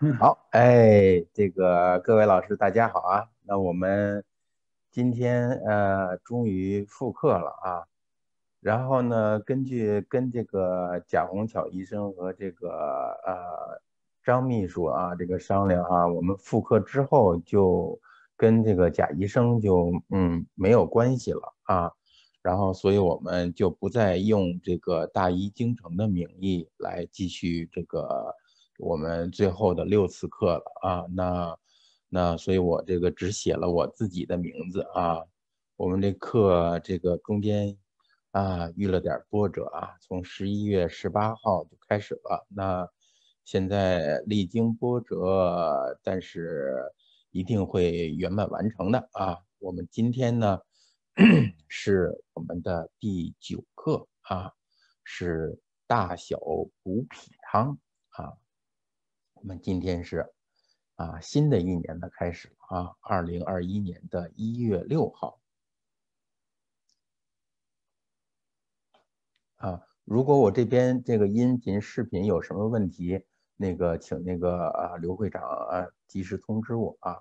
好，哎，这个各位老师大家好啊。那我们今天终于复课了啊。然后呢，跟这个贾红巧医生和这个张秘书啊这个商量啊，我们复课之后就跟这个贾医生就没有关系了啊。然后所以我们就不再用这个大医精诚的名义来继续这个我们最后的6次课了啊。那所以我这个只写了我自己的名字啊。我们这课这个中间遇了点波折啊，从11月18号就开始了。那现在历经波折，但是一定会圆满完成的啊。我们今天呢是我们的第9课啊，是大小补脾汤啊。我们今天是新的一年的开始啊，2021年的1月6号。如果我这边这个音频、视频有什么问题，那个请那个刘会长及时通知我啊。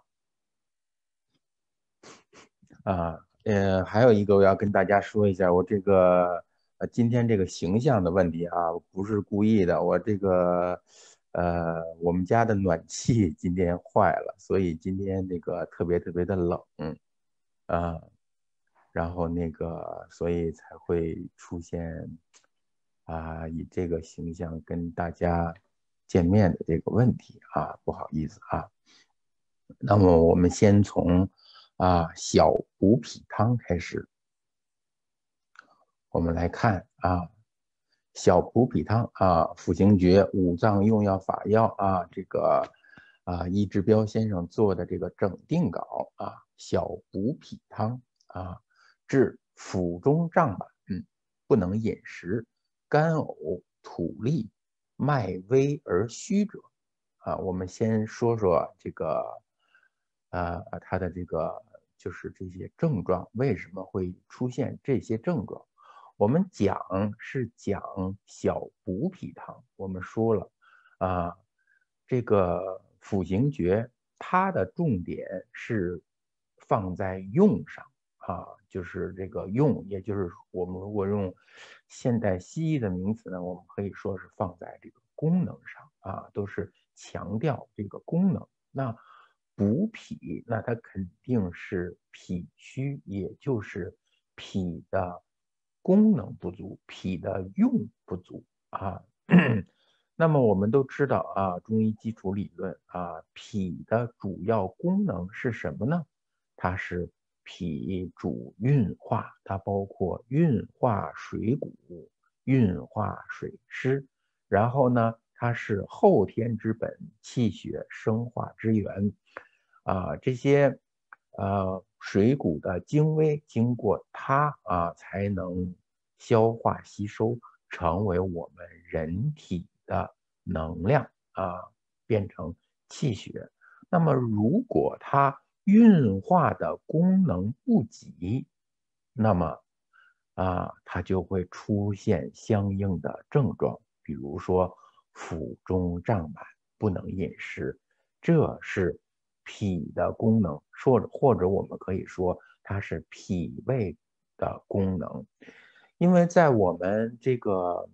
还有一个我要跟大家说一下，我这个今天这个形象的问题啊，不是故意的，我这个我们家的暖气今天坏了，所以今天那个特别特别的冷啊。然后那个，所以才会出现以这个形象跟大家见面的这个问题啊，不好意思啊。那么我们先从小补脾汤开始，我们来看小补脾汤辅行诀五脏用药法要这个易志彪先生做的这个整订稿小补脾汤治腹中胀满，不能饮食，干呕吐利，脉微而虚者我们先说说这个他的这个就是这些症状为什么会出现这些症状。我们是讲小补脾汤，我们说了这个辅行诀它的重点是放在用上就是这个用，也就是我们如果用现代西医的名词呢，我们可以说是放在这个功能上都是强调这个功能。那补脾，那它肯定是脾虚，也就是脾的功能不足，脾的用不足那么我们都知道中医基础理论脾的主要功能是什么呢？它是脾主运化，它包括运化水谷、运化水湿，然后呢，它是后天之本，气血生化之源这些水谷的精微经过它才能消化吸收，成为我们人体的能量变成气血。那么如果它运化的功能不及，那么它就会出现相应的症状，比如说腹中胀满，不能饮食，这是脾的功能，或者我们可以说它是脾胃的功能，因为在我们这个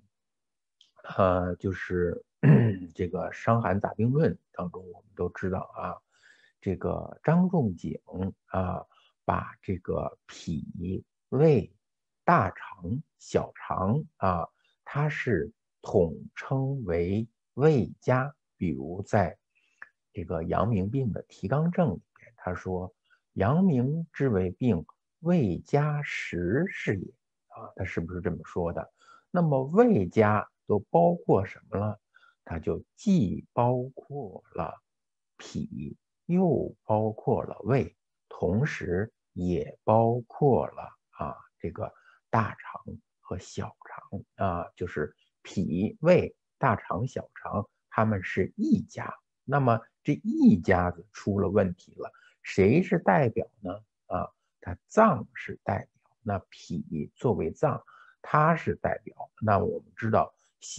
就是这个《伤寒杂病论》当中，我们都知道这个张仲景把这个脾、胃、大肠、小肠它是统称为胃家。比如在这个阳明病的提纲证里面，他说：阳明之为病，胃家实是也他是不是这么说的？那么胃家都包括什么了？它就既包括了脾，又包括了胃，同时也包括了这个大肠和小肠就是脾、胃、大肠、小肠，它们是一家。那么这一家子出了问题了，谁是代表呢？它脏是代表，那脾作为脏，它是代表。那我们知道小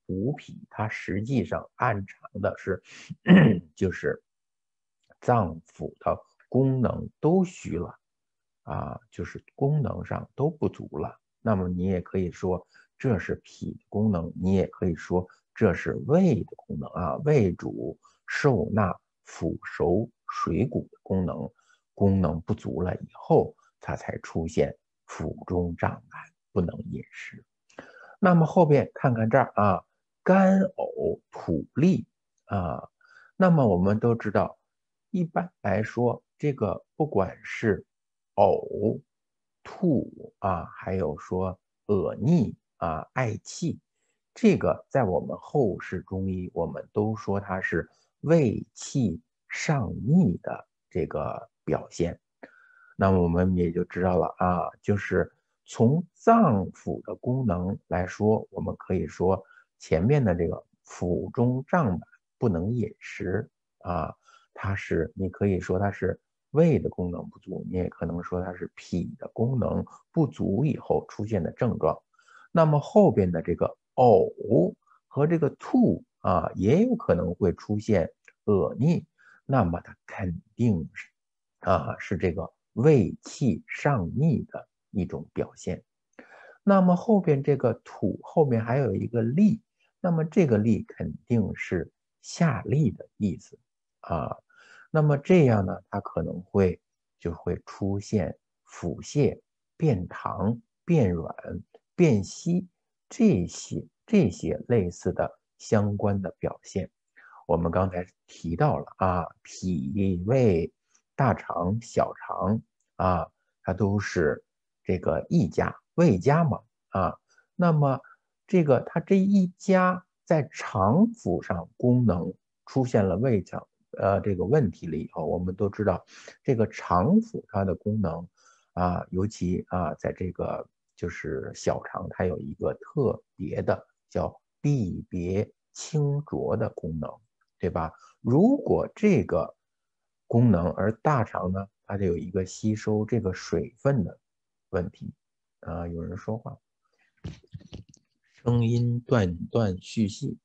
补脾，它实际上暗藏的是就是脏腑的功能都虚了啊，就是功能上都不足了。那么你也可以说这是脾的功能，你也可以说这是胃的功能啊，胃主受纳腐熟水谷的功能不足了以后，它才出现腹中胀满，不能饮食。那么后边看看这儿啊，干呕吐利啊，那么我们都知道，一般来说，这个不管是呕、吐啊，还有说恶逆啊、嗳气，这个在我们后世中医，我们都说它是胃气上逆的这个表现。那么我们也就知道了啊，就是从脏腑的功能来说，我们可以说前面的这个腹中胀满不能饮食啊，你可以说它是胃的功能不足，你也可能说它是脾的功能不足以后出现的症状。那么后边的这个呕和这个吐啊，也有可能会出现恶逆，那么它肯定是这个胃气上逆的一种表现。那么后边这个土后面还有一个利，那么这个利肯定是下利的意思啊。那么这样呢，它可能就会出现腹泻、便溏、便软、便稀这些类似的相关的表现。我们刚才提到了啊，脾胃、大肠、小肠啊，它都是这个一家胃家嘛啊。那么它这一家在肠腑上功能出现了这个问题了以后，我们都知道这个肠腑它的功能啊，尤其啊在这个就是小肠，它有一个特别的叫避别清浊的功能。对吧？如果这个功能，而大肠呢，它就有一个吸收这个水分的问题啊。有人说话，声音断断续续。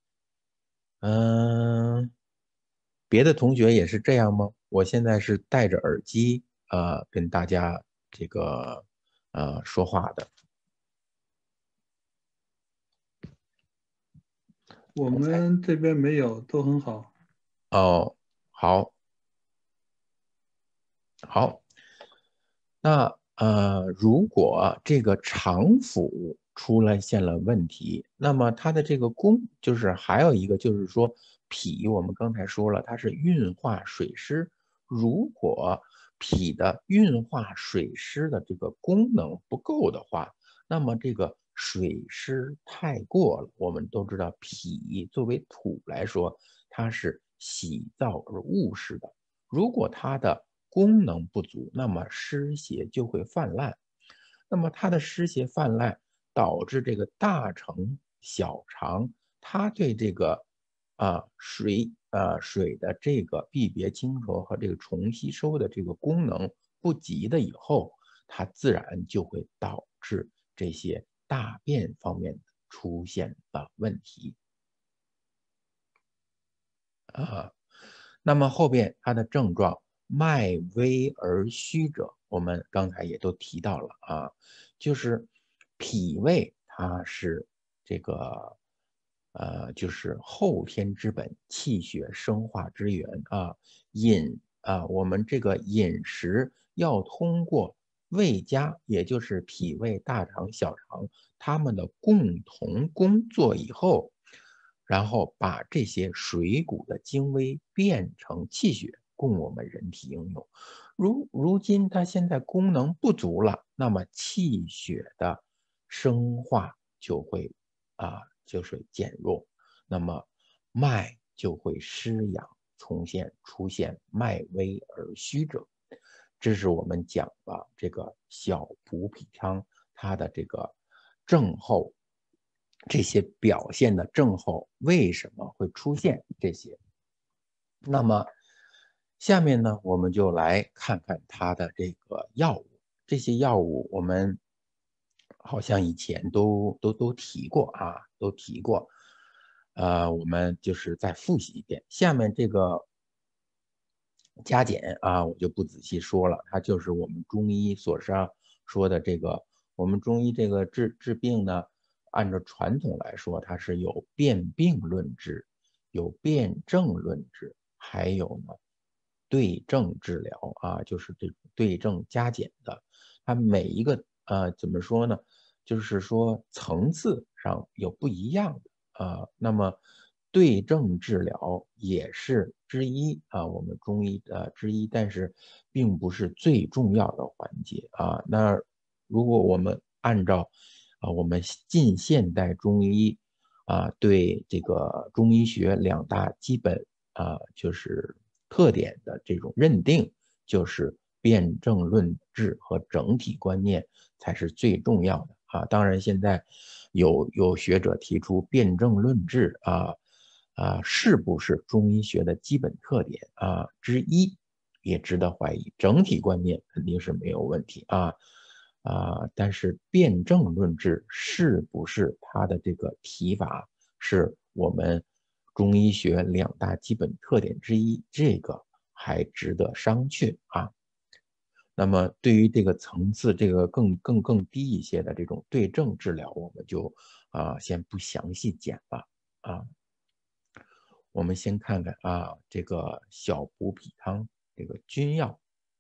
嗯，别的同学也是这样吗？我现在是戴着耳机跟大家这个说话的。 我们这边没有，都很好。 哦，好，好。那如果这个肠腑现了问题，那么它的这个就是还有一个就是说脾，我们刚才说了，它是运化水湿。如果脾的运化水湿的这个功能不够的话，那么这个水湿太过了，我们都知道脾作为土来说，它是喜燥而恶湿的。如果它的功能不足，那么湿邪就会泛滥。那么它的湿邪泛滥，导致这个大肠、小肠，它对这个水的这个避别清浊和这个重吸收的这个功能不及的以后，它自然就会导致这些大便方面出现了问题啊。那么后边它的症状，脉微而虚者，我们刚才也都提到了啊，就是脾胃它是这个就是后天之本，气血生化之源啊。我们这个饮食要通过胃家，也就是脾胃、大肠、小肠，它们的共同工作以后，然后把这些水谷的精微变成气血，供我们人体应用。如今它现在功能不足了，那么气血的生化就是减弱，那么脉就会失养，出现脉微而虚者。这是我们讲了这个小补脾汤它的这个症候，这些表现的症候为什么会出现这些？那么下面呢，我们就来看看它的这个药物。这些药物我们好像以前都提过啊，都提过。 我们就是再复习一遍。下面这个加减啊，我就不仔细说了，它就是我们中医所说的这个，我们中医这个治病呢，按照传统来说，它是有辨病论治，有辨证论治，还有呢对症治疗啊，就是这种对症加减的。它每一个怎么说呢？就是说层次上有不一样的。那么对症治疗也是之一啊，我们中医的之一，但是并不是最重要的环节啊。那如果我们按照我们近现代中医对这个中医学两大基本就是特点的这种认定，就是辨证论治和整体观念才是最重要的啊。当然，现在有学者提出辨证论治是不是中医学的基本特点之一，也值得怀疑。整体观念肯定是没有问题但是辨证论治是不是它的这个提法是我们中医学两大基本特点之一，这个还值得商榷啊。那么对于这个层次这个更低一些的这种对症治疗，我们就先不详细讲了啊。我们先看看这个小补脾汤这个君药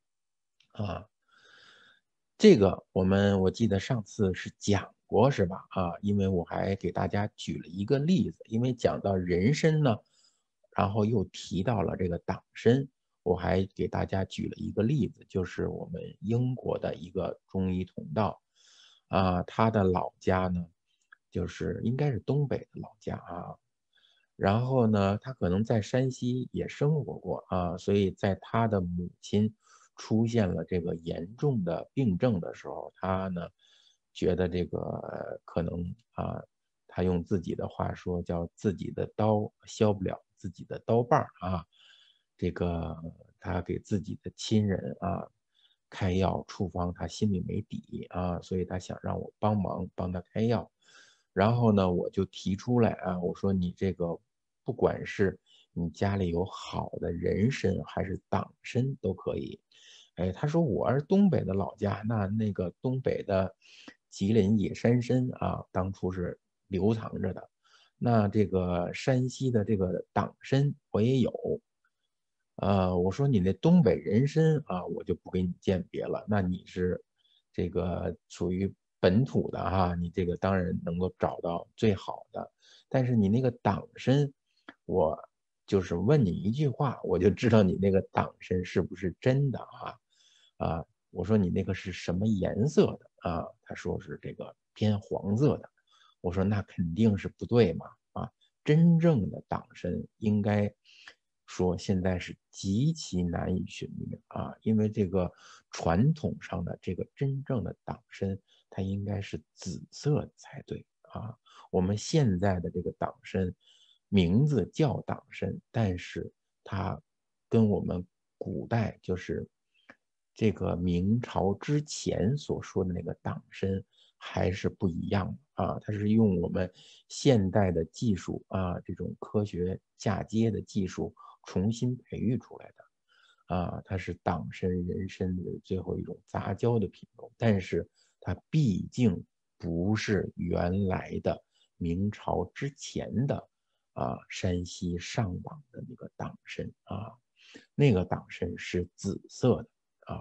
这个我记得上次是讲过是吧？因为我还给大家举了一个例子，因为讲到人参呢，然后又提到了这个党参，我还给大家举了一个例子，就是我们英国的一个中医同道他的老家呢，就是应该是东北的老家然后呢，他可能在山西也生活过所以在他的母亲出现了这个严重的病症的时候，他呢觉得这个可能他用自己的话说叫自己的刀削不了自己的刀把这个他给自己的亲人开药处方，他心里没底所以他想让我帮忙帮他开药。然后呢，我就提出来我说你这个不管是你家里有好的人参还是党参都可以。哎，他说我是东北的老家，那个东北的吉林野山参当初是流藏着的。那这个山西的这个党参我也有。我说你那东北人参我就不给你鉴别了。那你是这个属于本土的你这个当然能够找到最好的。但是你那个党参，我就是问你一句话，我就知道你那个党参是不是真的我说你那个是什么颜色的他说是这个偏黄色的。我说那肯定是不对嘛真正的党参应该说现在是极其难以寻觅因为这个传统上的这个真正的党参，它应该是紫色的才对我们现在的这个党参名字叫党参，但是它跟我们古代就是这个明朝之前所说的那个党参还是不一样的它是用我们现代的技术这种科学嫁接的技术重新培育出来的它是党参、人参的最后一种杂交的品种，但是它毕竟不是原来的明朝之前的山西上党的那个党参那个党参是紫色的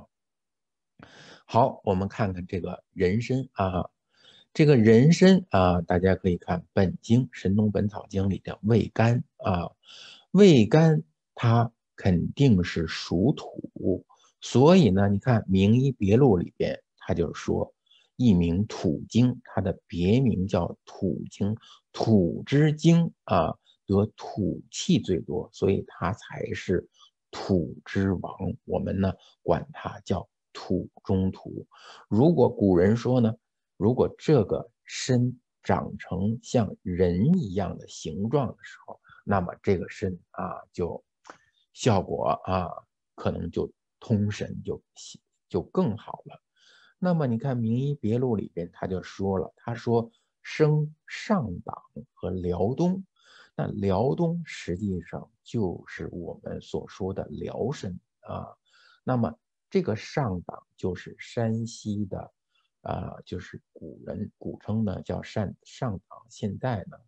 好，我们看看这个人参这个人参大家可以看本经《神农本草经》里的味甘味甘它肯定是属土，所以呢，你看《名医别录》里边，他就说一名土经，它的别名叫土经，土之经得土气最多，所以它才是土之王。我们呢管它叫土中土。如果古人说呢，如果这个参长成像人一样的形状的时候，那么这个参就效果可能就通神就更好了。那么你看《名医别录》里边他就说了，他说生上党和辽东。 那辽东实际上就是我们所说的辽参啊。那么这个上党就是山西的就是古人古称呢叫上党，现在呢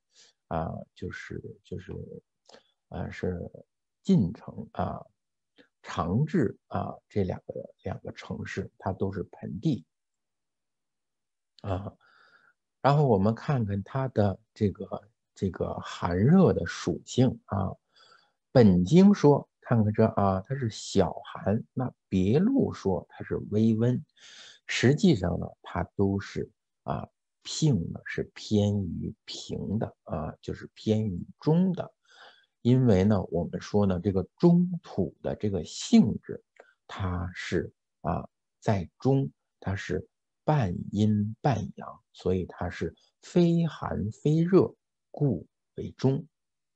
是晋城长治这两个城市，它都是盆地啊。然后我们看看它的这个寒热的属性啊。本经说，看看这它是小寒，那别录说它是微温。实际上呢，它都是性呢是偏于平的就是偏于中的。因为呢，我们说呢，这个中土的这个性质，它是在中，它是半阴半阳，所以它是非寒非热，故为中。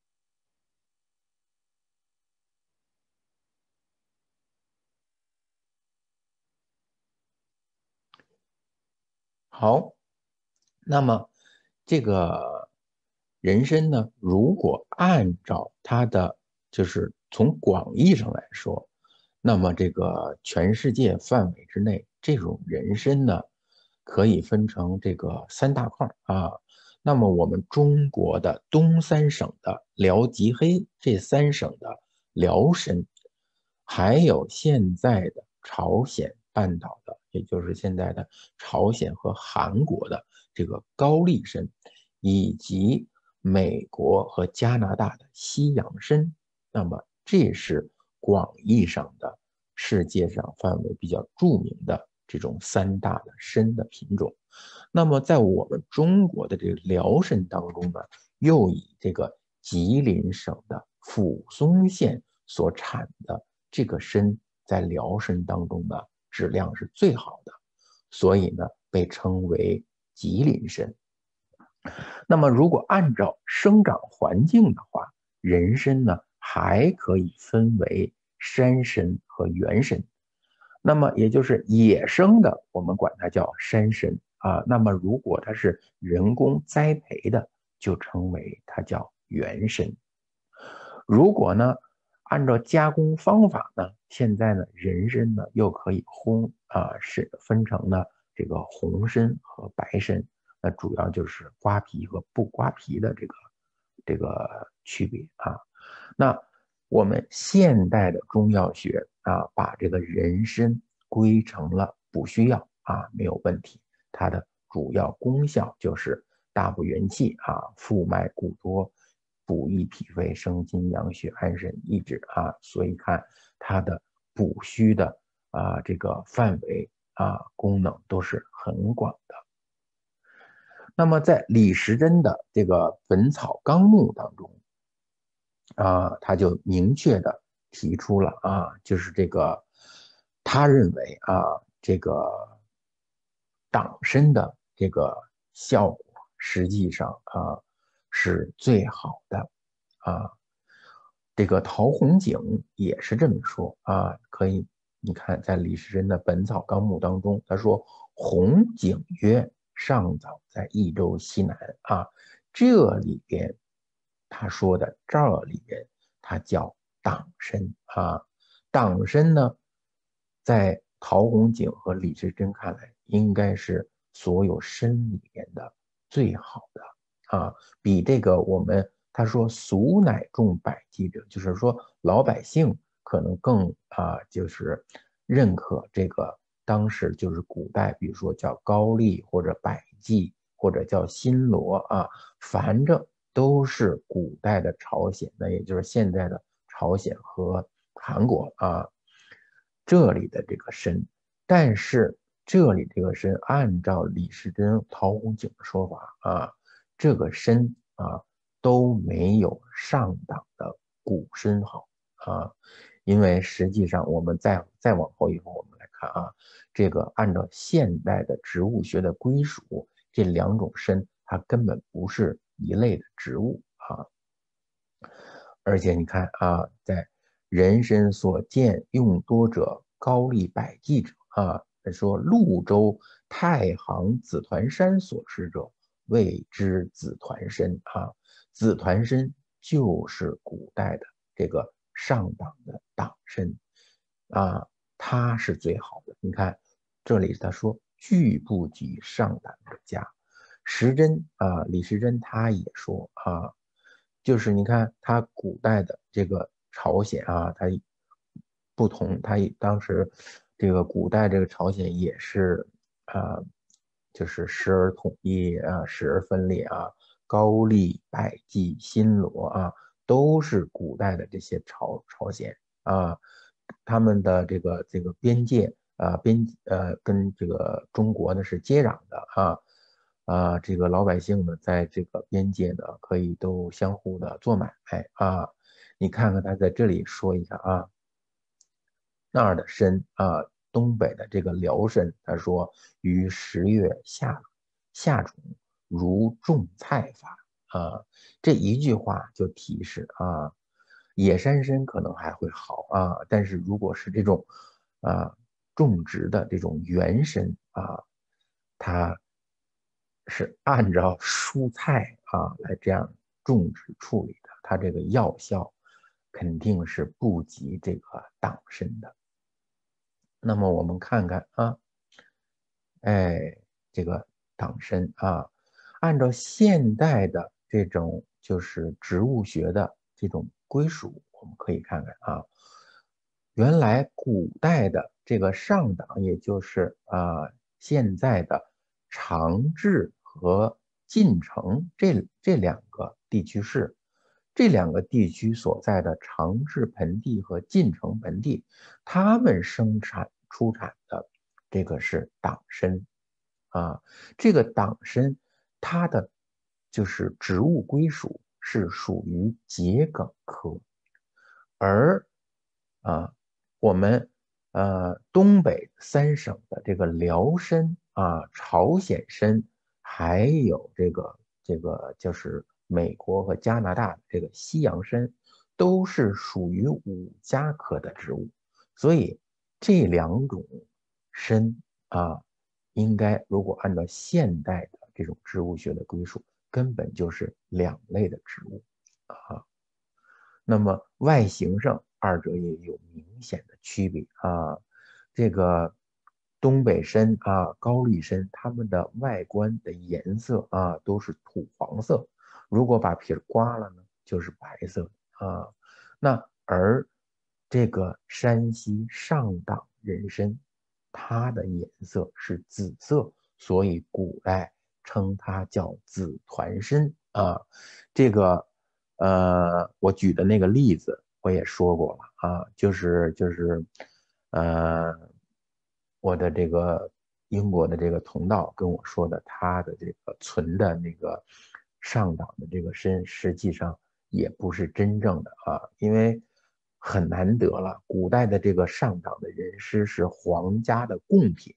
好，那么这个人参呢，如果按照它的就是从广义上来说，那么这个全世界范围之内，这种人参呢，可以分成这个三大块那么我们中国的东三省的辽吉黑这三省的辽参，还有现在的朝鲜半岛的，也就是现在的朝鲜和韩国的这个高丽参，以及美国和加拿大的西洋参，那么这是广义上的世界上范围比较著名的这种三大的参的品种。那么在我们中国的这个辽参当中呢，又以这个吉林省的抚松县所产的这个参，在辽参当中呢质量是最好的，所以呢被称为吉林参。那么如果按照生长环境的话，人参呢还可以分为山参和原参。那么也就是野生的，我们管它叫山参那么如果它是人工栽培的，就称为它叫原参。如果呢，按照加工方法呢，现在呢，人参呢又可以是分成呢这个红参和白参，那主要就是刮皮和不刮皮的这个区别那我们现代的中药学把这个人参归成了补虚药没有问题。它的主要功效就是大补元气复脉固多，补益脾肺，生津养血，安神益智所以看它的补虚的这个范围功能都是很广的。那么在李时珍的这个《本草纲目》当中他就明确的提出了就是这个他认为这个党参的这个效果实际上是最好的这个陶弘景也是这么说可以你看在李时珍的《本草纲目》当中，他说弘景曰：上早在益州西南这里边他说的这里边它叫党参党参呢，在陶弘景和李时珍看来，应该是所有参里边的最好的比这个他说俗乃重百济者，就是说老百姓可能更就是认可这个当时就是古代，比如说叫高丽或者百济或者叫新罗反正都是古代的朝鲜，那也就是现在的朝鲜和韩国这里的这个参，但是这里这个参按照李时珍、陶弘景的说法这个参都没有上党的古参好因为实际上我们再往后一步，我们来看这个按照现代的植物学的归属，这两种参它根本不是一类的植物而且你看在人参所见用多者，高丽百济者说潞州太行紫团山所施者，谓之紫团参紫团参就是古代的这个上党的党参啊，它是最好的。你看这里他说拒不及上党的家。时珍啊，李时珍他也说啊，就是你看他古代的这个朝鲜啊，它不同，它当时这个古代这个朝鲜也是就是时而统一啊，时而分裂啊，高丽、百济、新罗啊，都是古代的这些朝鲜啊，他们的这个边界啊跟这个中国呢是接壤的这个老百姓呢在这个边界呢可以都相互的做买卖啊，你看看他在这里说一下啊。那儿的参啊，东北的这个辽参，他说于10月下种，如种菜法啊。这一句话就提示啊，野山参可能还会好啊，但是如果是这种种植的这种原参啊，它是按照蔬菜来这样种植处理的，它这个药效肯定是不及这个党参的。那么我们看看这个党参按照现代的这种就是植物学的这种归属，我们可以看看原来古代的这个上党，也就是现在的长治和晋城这两个地区市，这两个地区所在的长治盆地和晋城盆地，他们出产的这个是党参这个党参它的就是植物归属是属于桔梗科，而我们东北3省的这个辽参朝鲜参，还有这个就是美国和加拿大的这个西洋参，都是属于五加科的植物，所以这两种参应该如果按照现代的这种植物学的归属，根本就是两类的植物那么外形上，二者也有明显的区别这个东北参高丽参，它们的外观的颜色都是土黄色，如果把皮刮了呢，就是白色那而这个山西上党人参，它的颜色是紫色，所以古代称它叫紫团参这个我举的那个例子我也说过了就是我的这个英国的这个同道跟我说的，他的这个存的那个上党的这个参，实际上也不是真正的因为很难得了，古代的这个上党的人参是皇家的贡品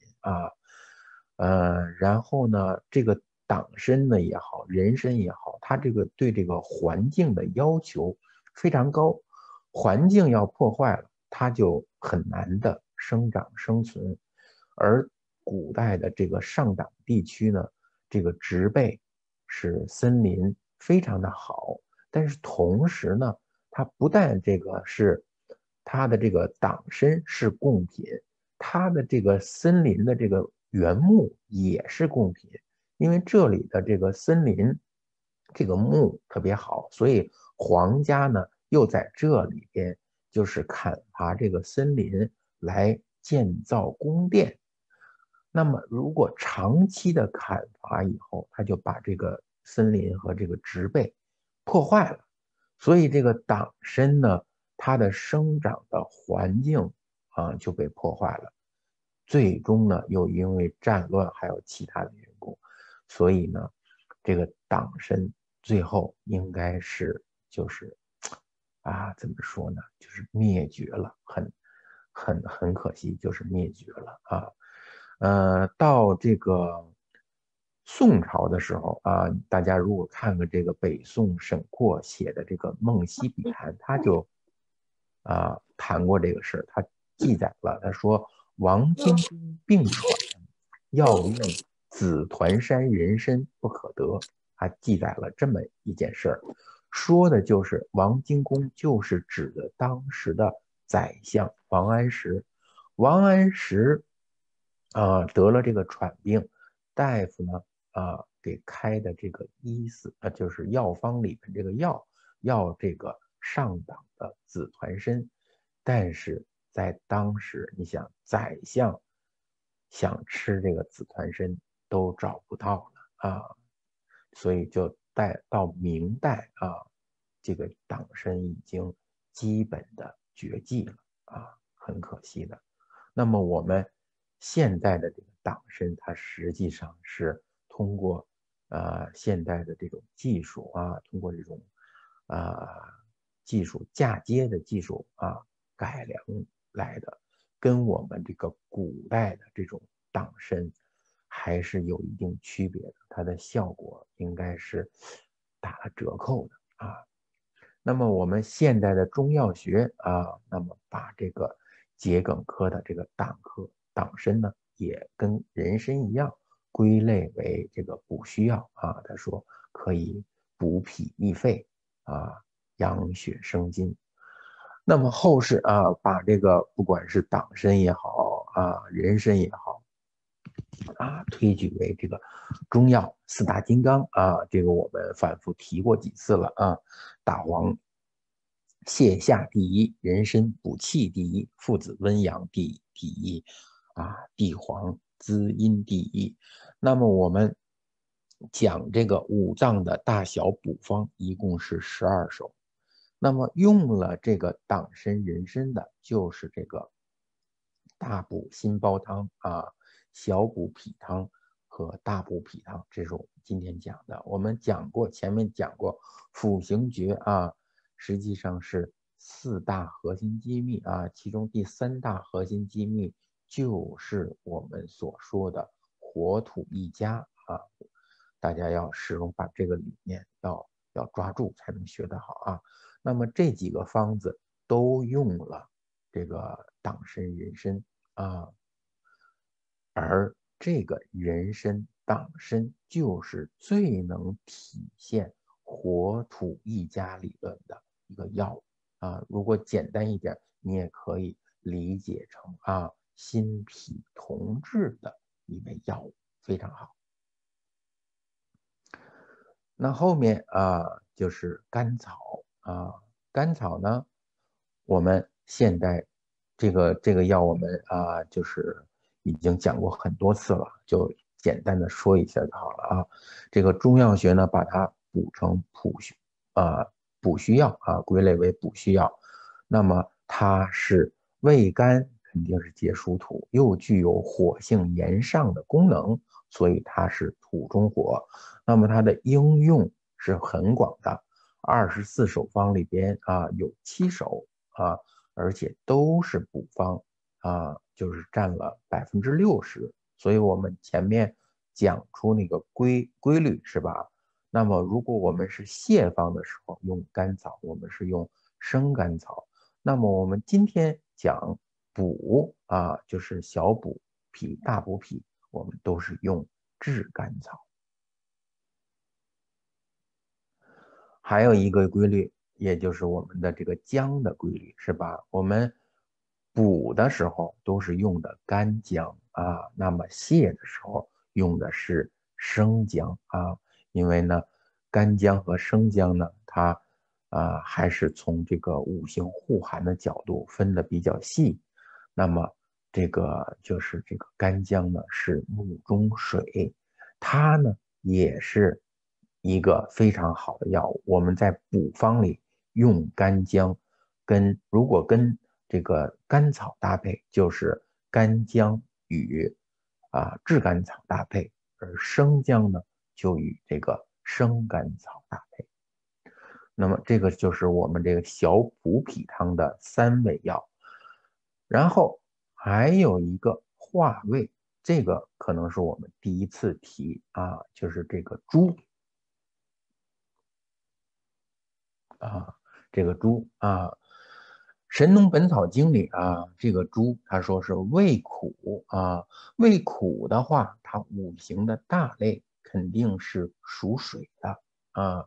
然后呢，这个党参呢也好，人参也好，它这个对这个环境的要求非常高，环境要破坏了，它就很难的生长生存。而古代的这个上党地区呢，这个植被是森林非常的好，但是同时呢，它不但这个是它的这个党参是贡品，它的这个森林的这个原木也是贡品，因为这里的这个森林这个木特别好，所以皇家呢又在这里边就是砍伐这个森林来建造宫殿。那么如果长期的砍伐以后，它就把这个森林和这个植被破坏了，所以这个党参呢，它的生长的环境就被破坏了，最终呢又因为战乱还有其他的缘故，所以呢这个党参最后应该是就是怎么说呢，就是灭绝了，很可惜，就是灭绝了到这个宋朝的时候大家如果看看这个北宋沈括写的这个《梦溪笔谈》，他就谈过这个事儿，他记载了，他说王天兵病喘，要用紫团山人参不可得，他记载了这么一件事儿。 说的就是王荆公，就是指的当时的宰相王安石。王安石得了这个喘病，大夫呢给开的这个医司就是药方里面这个药，要这个上党的紫团参，但是在当时，你想宰相想吃这个紫团参都找不到了所以就到明代这个党参已经基本的绝迹了很可惜的。那么我们现代的这个党参，它实际上是通过现代的这种技术通过这种技术嫁接的技术改良来的，跟我们这个古代的这种党参还是有一定区别的，它的效果应该是打了折扣的那么我们现代的中药学那么把这个桔梗科的这个党参呢，也跟人参一样，归类为这个补虚药他说可以补脾益肺养血生津。那么后世把这个不管是党参也好人参也好推举为这个中药四大金刚这个我们反复提过几次了大黄泻下第一，人参补气第一，附子温阳第一地黄滋阴第一。那么我们讲这个五脏的大小补方一共是12首，那么用了这个党参人参的就是这个大补心包汤小补脾汤和大补脾汤，这是我们今天讲的。我们前面讲过辅行诀实际上是4大核心机密其中第3大核心机密就是我们所说的火土一家大家要始终把这个理念要抓住，才能学得好那么这几个方子都用了这个党参人参而这个人参党参就是最能体现火土一家理论的一个药物如果简单一点，你也可以理解成心脾同治的一味药物，非常好。那后面就是甘草甘草呢，我们现代这个药我们就是已经讲过很多次了，就简单的说一下就好了这个中药学呢，把它补成补虚药归类为补虚药。那么它是味甘，肯定是解暑土，又具有火性炎上的功能，所以它是土中火。那么它的应用是很广的，24首方里边有7首而且都是补方就是占了60%，所以我们前面讲出那个规律是吧？那么如果我们是泻方的时候用甘草，我们是用生甘草。那么我们今天讲补就是小补脾、大补脾，我们都是用炙甘草。还有一个规律，也就是我们的这个姜的规律，是吧？我们补的时候都是用的干姜那么泻的时候用的是生姜因为呢，干姜和生姜呢，它还是从这个五行互寒的角度分的比较细。那么这个就是这个干姜呢是木中水，它呢也是一个非常好的药物。我们在补方里用干姜，如果跟这个甘草搭配，就是干姜与炙甘草搭配，而生姜呢就与这个生甘草搭配。那么这个就是我们这个小补脾汤的3味药。然后还有一个化味，这个可能是我们第一次提就是这个猪这个猪《神农本草经》里这个猪他说是味苦味苦的话，它五行的大类肯定是属水的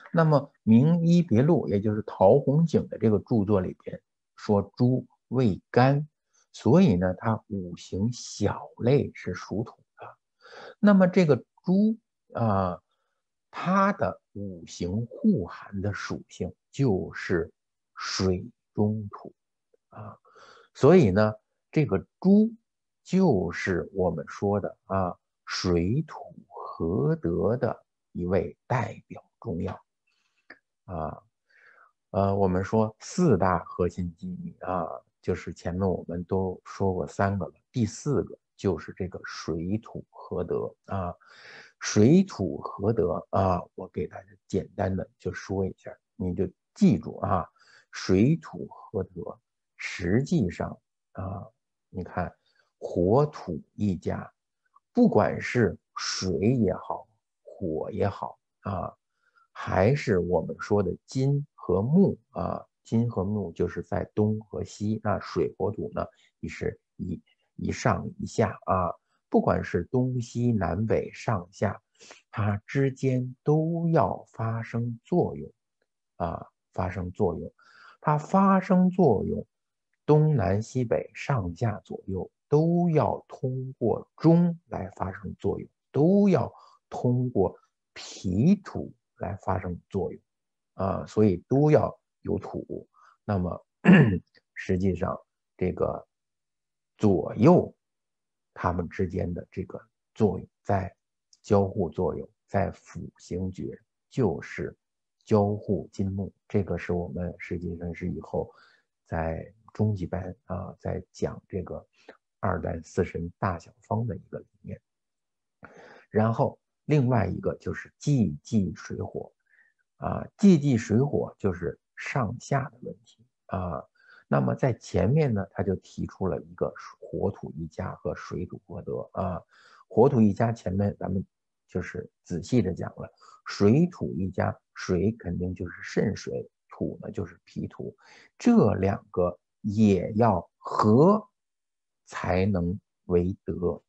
那么《名医别录》也就是陶弘景的这个著作里边说猪味甘，所以呢它五行小类是属土的。那么这个猪它的五行互含的属性就是水中土啊，所以呢这个猪就是我们说的水土合德的一位代表中药啊。我们说四大核心机理就是前面我们都说过3个了，第4个就是这个水土合德啊。水土合德我给大家简单的就说一下，你就记住水土合德，实际上你看火土一家，不管是水也好，火也好还是我们说的金和木金和木就是在东和西，那水火土呢也是一上一下不管是东西南北上下，它之间都要发生作用发生作用。它发生作用，东南西北上下左右都要通过中来发生作用，都要通过脾土来发生作用所以都要有土。那么实际上这个左右它们之间的这个作用，在交互作用，在辅行诀就是交互金木，这个是我们实际上是以后在中级班在讲这个2丹4神大小方的一个理念。然后另外一个就是既济水火既济水火就是上下的问题那么在前面呢，他就提出了一个火土一家和水土合德火土一家前面咱们就是仔细的讲了，水土一家，水肯定就是肾水，土呢就是脾土，这2个也要合才能为德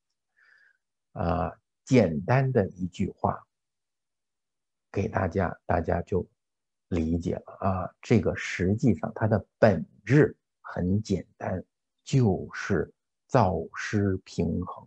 简单的一句话给大家，大家就理解了这个实际上它的本质很简单，就是燥湿平衡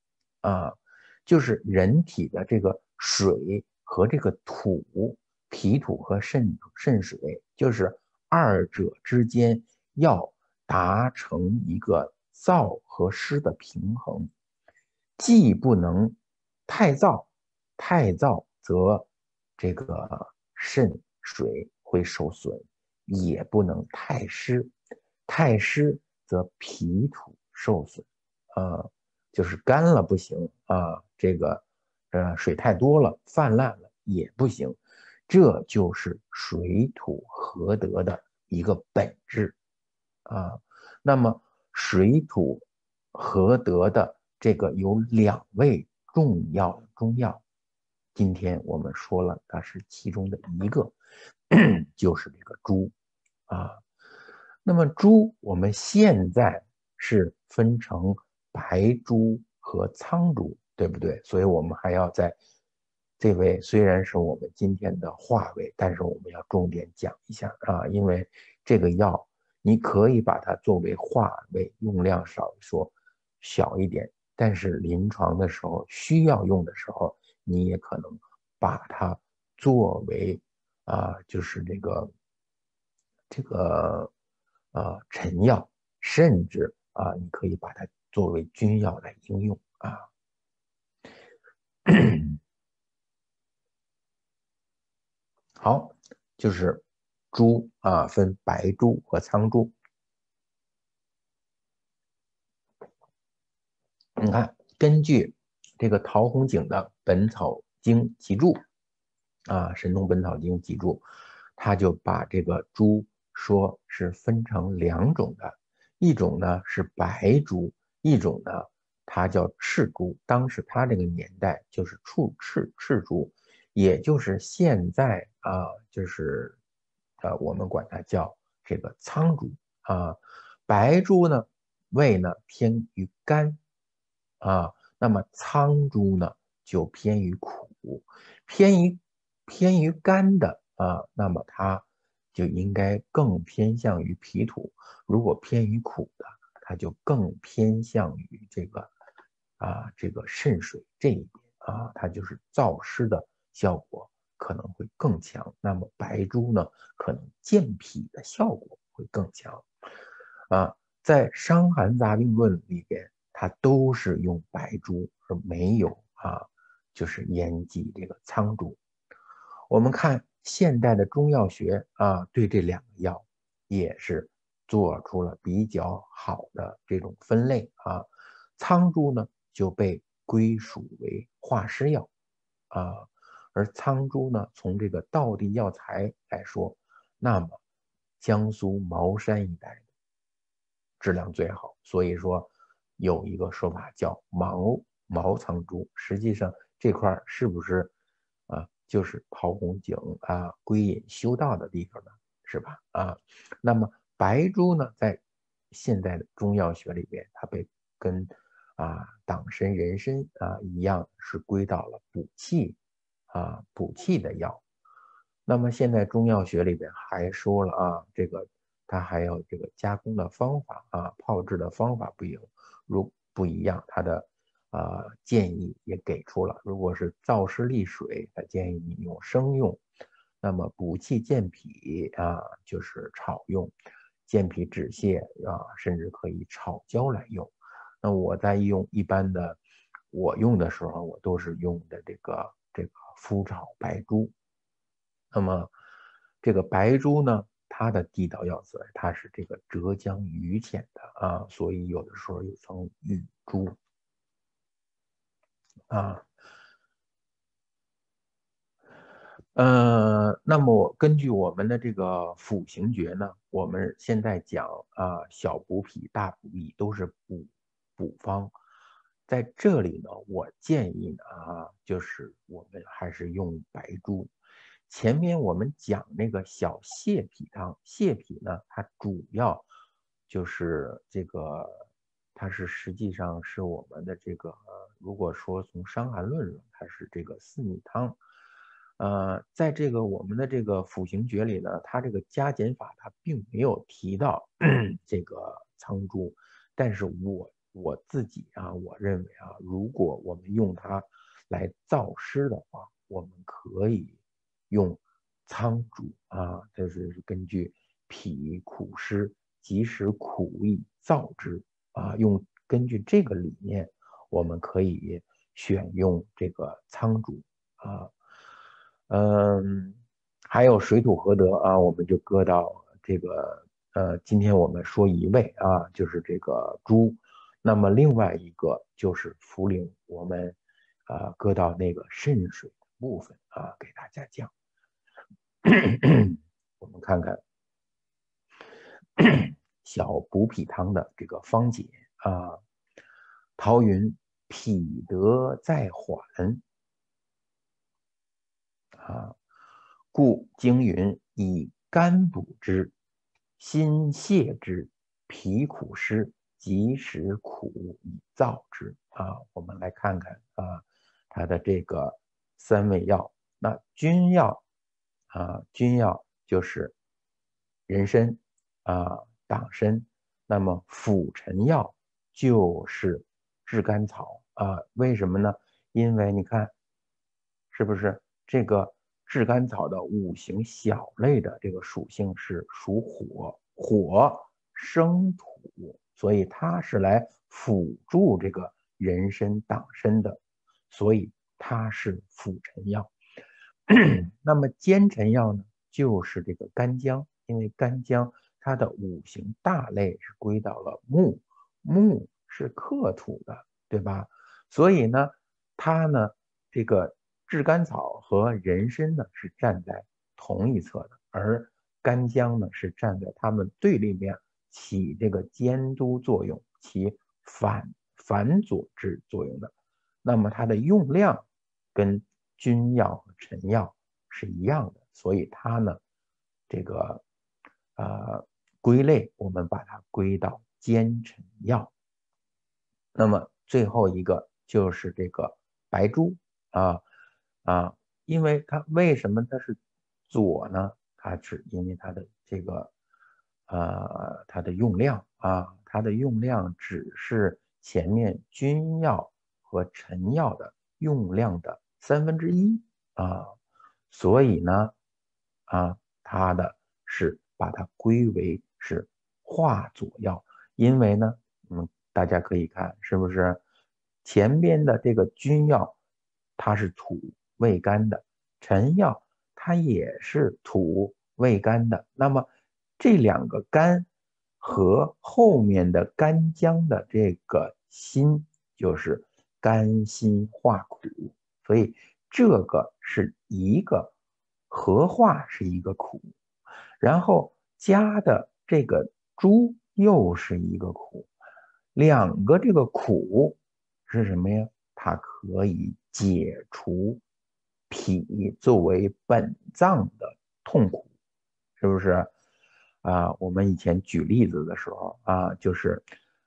就是人体的这个水和这个土，脾土和肾水，就是2者之间要达成一个燥和湿的平衡，既不能太燥，太燥则这个肾水会受损，也不能太湿，太湿则脾土受损就是干了不行这个水太多了泛滥了也不行，这就是水土合德的一个本质那么水土合德的这个有2味重要的中药，今天我们说了它是其中的一个就是这个猪那么猪我们现在是分成白猪和苍猪，对不对？所以我们还要在这位虽然是我们今天的话位，但是我们要重点讲一下因为这个药你可以把它作为话位，用量小一点，但是临床的时候需要用的时候，你也可能把它作为就是这个陈药，甚至你可以把它作为君药来应用好，就是猪分白猪和苍猪。你看，根据这个陶弘景的《本草经集注》神农本草经集注，他就把这个猪说是分成2种的，一种呢是白猪，一种呢它叫赤猪。当时他这个年代就是赤猪，也就是现在就是我们管它叫这个苍猪白猪呢味呢偏于甘那么苍猪呢就偏于苦，偏于甘的啊，那么它就应该更偏向于脾土；如果偏于苦的，它就更偏向于这个肾水这一边啊，它就是燥湿的效果可能会更强。那么白术呢，可能健脾的效果会更强啊。在《伤寒杂病论》里边，它都是用白术，而没有就是延及这个苍术。我们看现代的中药学对这两个药也是做出了比较好的这种分类啊。苍术呢就被归属为化湿药而苍术呢，从这个道地药材来说，那么江苏茅山一带质量最好，所以说有一个说法叫茅苍术。实际上这块是不是就是陶弘景归隐修道的地方呢？是吧？那么白术呢，在现代的中药学里边，它被跟党参、人参一样，是归到了补气的药。那么现在中药学里边还说了这个它还有这个加工的方法炮制的方法不一样，它的建议也给出了。如果是燥湿利水，它建议你用生用；那么补气健脾就是炒用；健脾止泻甚至可以炒焦来用。那我在我用的时候，我都是用的这个麸炒白术。那么这个白术呢，它的地道药材它是这个浙江余县的所以有的时候又称玉珠那么根据我们的这个辅行诀呢，我们现在讲小补脾、大补益都是补方。在这里呢，我建议呢就是我们还是用白术。前面我们讲那个小泻脾汤，泻脾呢，它主要就是它是实际上是我们的如果说从伤寒论上，它是这个四逆汤。在这个我们的这个辅行诀里呢，它这个加减法它并没有提到这个苍术，但是我自己我认为如果我们用它来燥湿的话，我们可以用苍术这是根据脾苦湿，即使苦易燥之根据这个理念，我们可以选用这个苍术还有水土合得我们就搁到这个今天我们说一味就是这个猪，那么另外一个就是茯苓，我们搁到那个肾水的部分给大家讲。我们看看小补脾汤的这个方解陶云脾得再缓故经云以肝补之，心泻之，脾苦湿，即使苦以燥之我们来看看它的这个三味药。那君药就是人参党参，那么辅臣药就是炙甘草为什么呢？因为你看是不是这个炙甘草的五行小类的这个属性是属火，火生土，所以它是来辅助这个人参党参的，所以它是辅臣药。那么奸臣药呢，就是这个干姜，因为干姜它的五行大类是归到了木，木是克土的，对吧？所以呢，它呢这个炙甘草和人参呢是站在同一侧的，而干姜呢是站在它们对立面，起这个监督作用，起反佐之作用的。那么它的用量跟君药和臣药是一样的，所以它呢这个归类我们把它归到奸臣药。那么最后一个就是这个白术因为为什么它是左呢，它是因为它的这个它的用量啊，它的用量只是前面君药和臣药的用量的1/3啊，所以呢它的是把它归为是化佐药，因为呢大家可以看是不是前边的这个君药它是土味甘的，臣药它也是土味甘的，那么这两个甘和后面的干姜的这个辛就是甘辛化苦，所以这个是一个合化是一个苦，然后加的这个猪又是一个苦，两个这个苦是什么呀？它可以解除脾作为本脏的痛苦，是不是？我们以前举例子的时候就是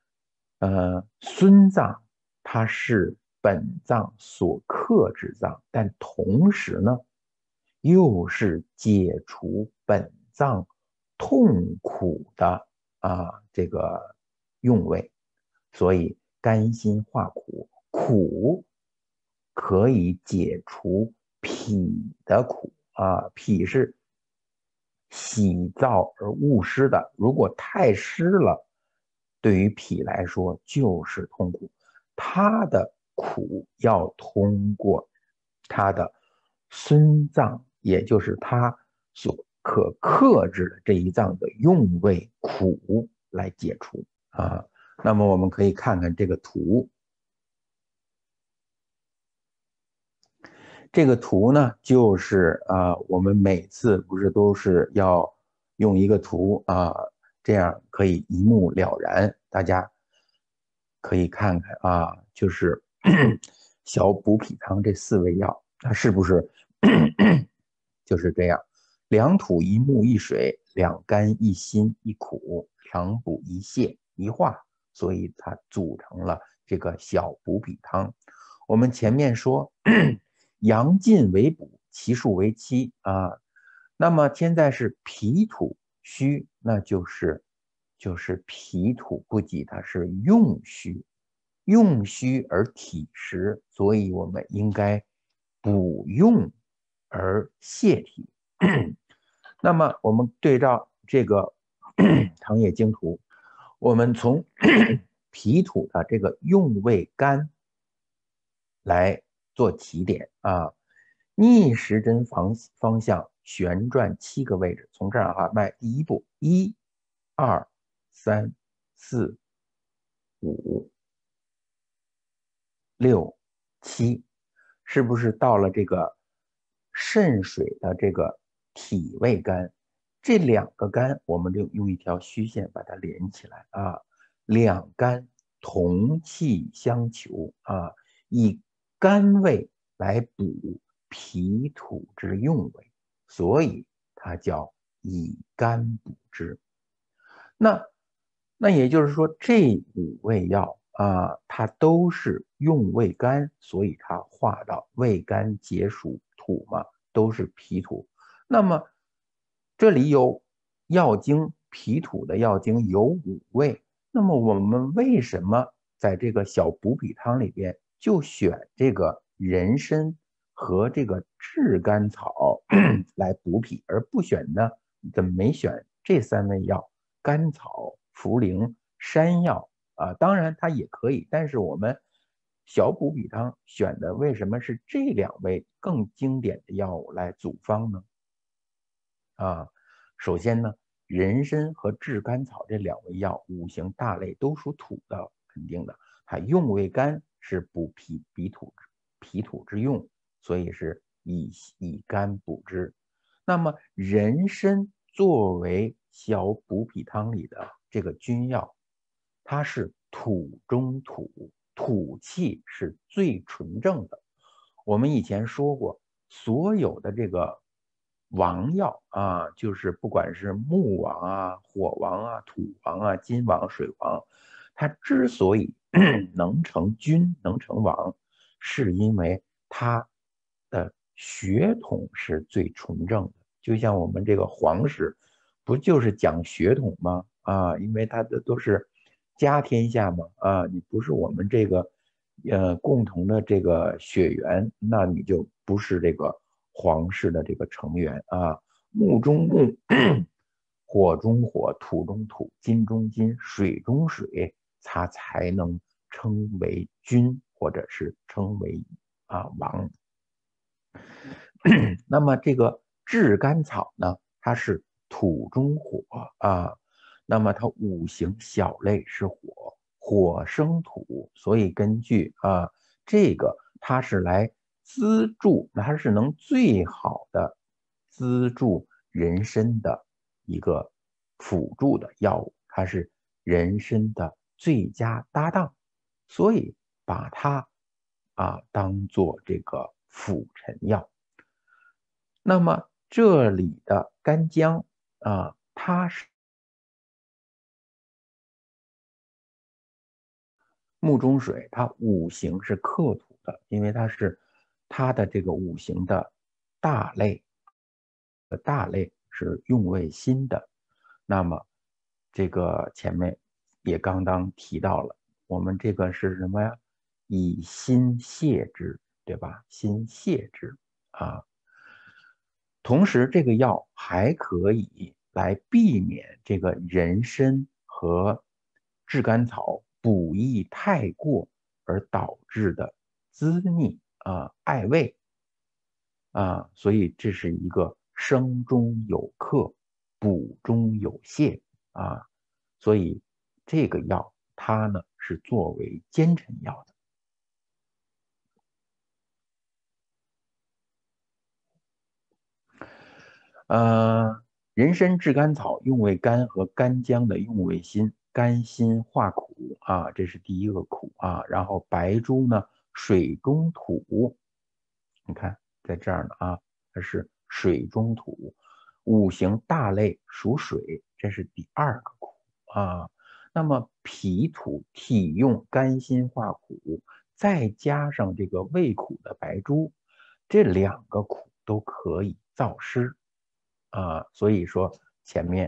孙脏它是本脏所克之脏，但同时呢，又是解除本脏痛苦的这个用味，所以甘辛化苦，苦可以解除脾的苦脾是洗燥而勿湿的，如果太湿了，对于脾来说就是痛苦，它的苦要通过它的孙脏，也就是它所可克制的这一脏的用味苦来解除那么我们可以看看这个图，这个图呢，就是我们每次不是都是要用一个图这样可以一目了然。大家可以看看就是小补脾汤这4味药，它是不是就是这样？两土一木一水，两甘一辛一苦，两补一泻一化，所以它组成了这个小补脾汤。我们前面说阳尽为补，其数为7那么现在是脾土虚，那就是脾土不济，它是用虚，用虚而体实，所以我们应该补用而泻体。那么我们对照这个汤液经图，我们从脾土的这个用味甘来做起点逆时针方向旋转7个位置，从这儿迈第一步，1、2、3、4、5、6、7，是不是到了这个肾水的这个体味甘？这2个甘，我们就用一条虚线把它连起来两甘同气相求以甘味来补脾土之用味，所以它叫以甘补之。那也就是说，这5味药它都是用味甘，所以它化到味甘解属土嘛，都是脾土。那么这里有药经，脾土的药经有5味，那么我们为什么在这个小补脾汤里边就选这个人参和这个炙甘草来补脾，而不选呢？怎么没选这3味药？甘草、茯苓、山药当然它也可以，但是我们小补脾汤选的为什么是这2味更经典的药物来组方呢？首先呢，人参和炙甘草这2味药五行大类都属土的，肯定的，它用味甘是补脾土之用，所以是以甘补之。那么人参作为小补脾汤里的这个君药，它是土中土，土气是最纯正的。我们以前说过，所有的这个王药就是不管是木王火王土王金王、水王，它之所以能成君、能成王，是因为它的血统是最纯正的， 就像我们这个皇室，不就是讲血统吗？啊，因为它的都是家天下嘛，啊，你不是我们这个共同的这个血缘，那你就不是这个皇室的这个成员啊。木中木，火中火，土中土，金中金，水中水，它才能称为君，或者是称为王。那么这个炙甘草呢，它是土中火啊，那么它五行小类是火，火生土，所以根据这个它是来资助，它是能最好的资助人参的一个辅助的药物，它是人参的最佳搭档，所以把它当做这个辅臣药。那么这里的干姜它是木中水，它五行是克土的，因为它的这个五行的大类是用味辛的。那么这个前面也刚刚提到了，我们这个是什么呀？以辛泻之，对吧？辛泻之啊。同时，这个药还可以来避免这个人参和炙甘草补益太过而导致的滋腻碍胃所以这是一个生中有克，补中有泻所以这个药它呢是作为奸臣药的。人参炙甘草用味甘和干姜的用味辛，甘辛化苦这是第一个苦然后白术呢，水中土，你看在这儿呢它是水中土，五行大类属水，这是第二个苦那么脾土体用甘辛化苦，再加上这个味苦的白术，这两个苦都可以燥湿。所以说前面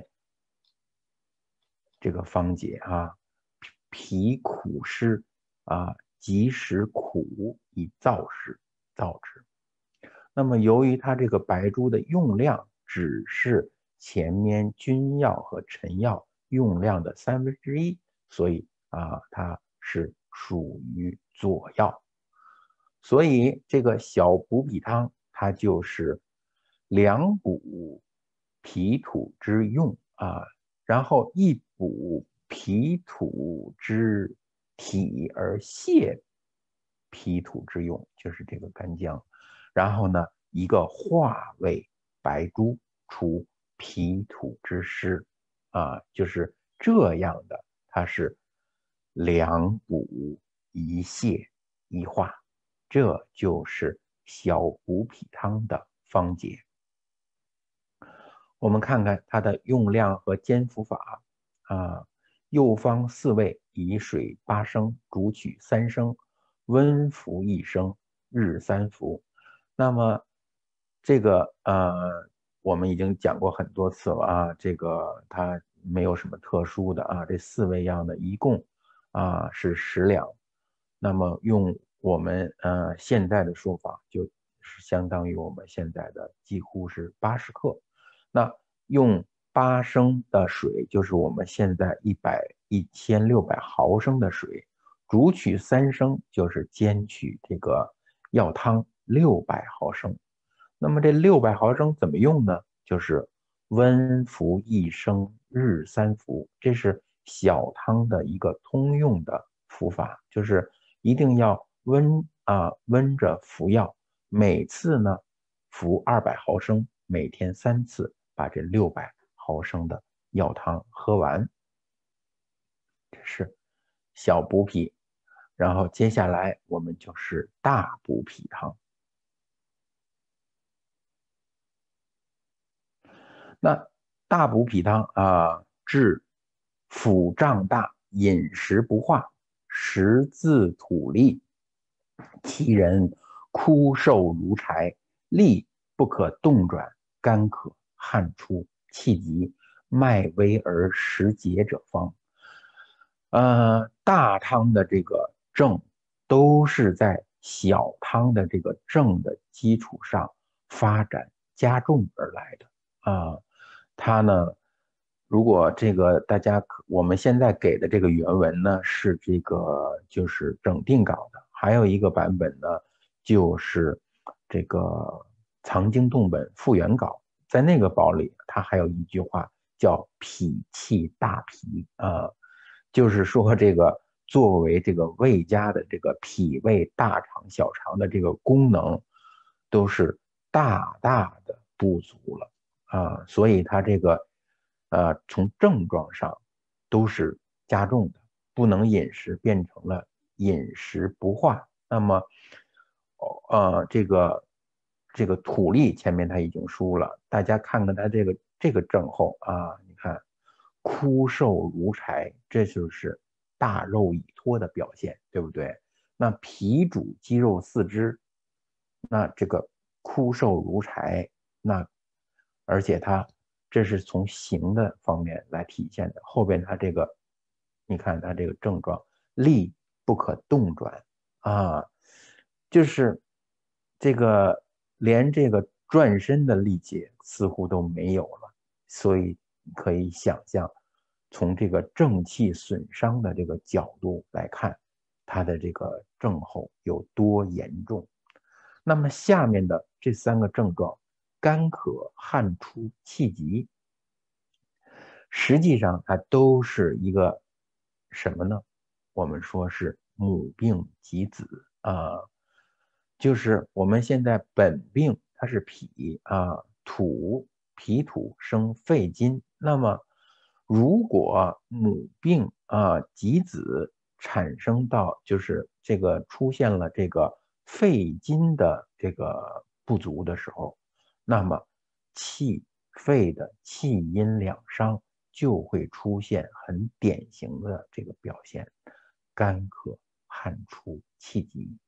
这个方解脾苦湿即使苦以燥湿燥之。那么由于它这个白术的用量只是前面君药和臣药用量的1/3，所以它是属于佐药。所以这个小补脾汤它就是两补脾土之用然后一补脾土之体而泻脾土之用，就是这个干姜。然后呢，一个化为白术，除脾土之湿就是这样的，它是两补一泻一化，这就是小补脾汤的方解。我们看看它的用量和煎服法右方4味，以水8升，煮取3升，温服1升，日3服。那么这个我们已经讲过很多次了这个它没有什么特殊的这4味药呢，一共是10两。那么用我们现在的说法，就是相当于我们现在的几乎是80克。那用8升的水，就是我们现在1600毫升的水，煮取3升，就是煎取这个药汤600毫升。那么这600毫升怎么用呢？就是温服1升，日3服，这是小汤的一个通用的服法，就是一定要温着服药，每次呢服200毫升，每天3次，把这600毫升的药汤喝完。这是小补脾，然后接下来我们就是大补脾汤。那大补脾汤治腹胀大，饮食不化，食自吐利，其人枯瘦如柴，力不可动转，干渴汗出，气急，脉微而实结者方。大汤的这个症都是在小汤的这个症的基础上发展加重而来的它呢，如果这个我们现在给的这个原文呢是这个就是整定稿的，还有一个版本呢就是这个藏经洞本复原稿，在那个稿里，它还有一句话叫脾气大脾就是说这个作为这个胃家的这个脾胃大肠小肠的这个功能都是大大的不足了所以它这个从症状上都是加重的，不能饮食变成了饮食不化。那么这个土力前面他已经输了，大家看看他这个症候你看枯瘦如柴，这就是大肉已脱的表现，对不对？那脾主肌肉四肢，那这个枯瘦如柴，那而且这是从形的方面来体现的。后边他这个，你看他这个症状，力不可动转就是这个连这个转身的力气似乎都没有了，所以可以想象，从这个正气损伤的这个角度来看，他的这个症候有多严重。那么下面的这3个症状，干渴、汗出、气急，实际上它都是一个什么呢？我们说是母病及子就是我们现在本病它是脾脾土生肺金，那么如果母病及子产生到就是这个出现了这个肺金的这个不足的时候，那么肺的气阴两伤就会出现很典型的这个表现，干渴、汗出、气急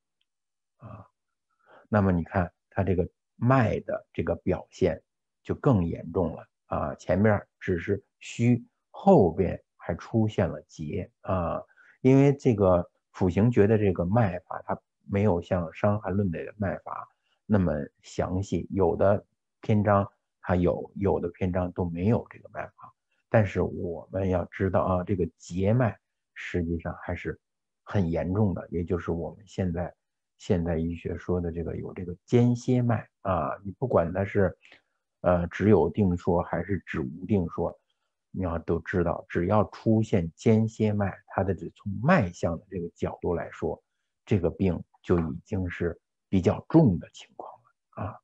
那么你看它这个脉的这个表现就更严重了前面只是虚，后边还出现了结因为这个辅行诀的这个脉法，它没有像《伤寒论》的脉法那么详细，有的篇章它有的篇章都没有这个脉法，但是我们要知道这个结脉实际上还是很严重的，也就是我们现代医学说的这个有这个间歇脉你不管它是只有定说还是只无定说，你要都知道，只要出现间歇脉，它的从脉象的这个角度来说，这个病就已经是比较重的情况了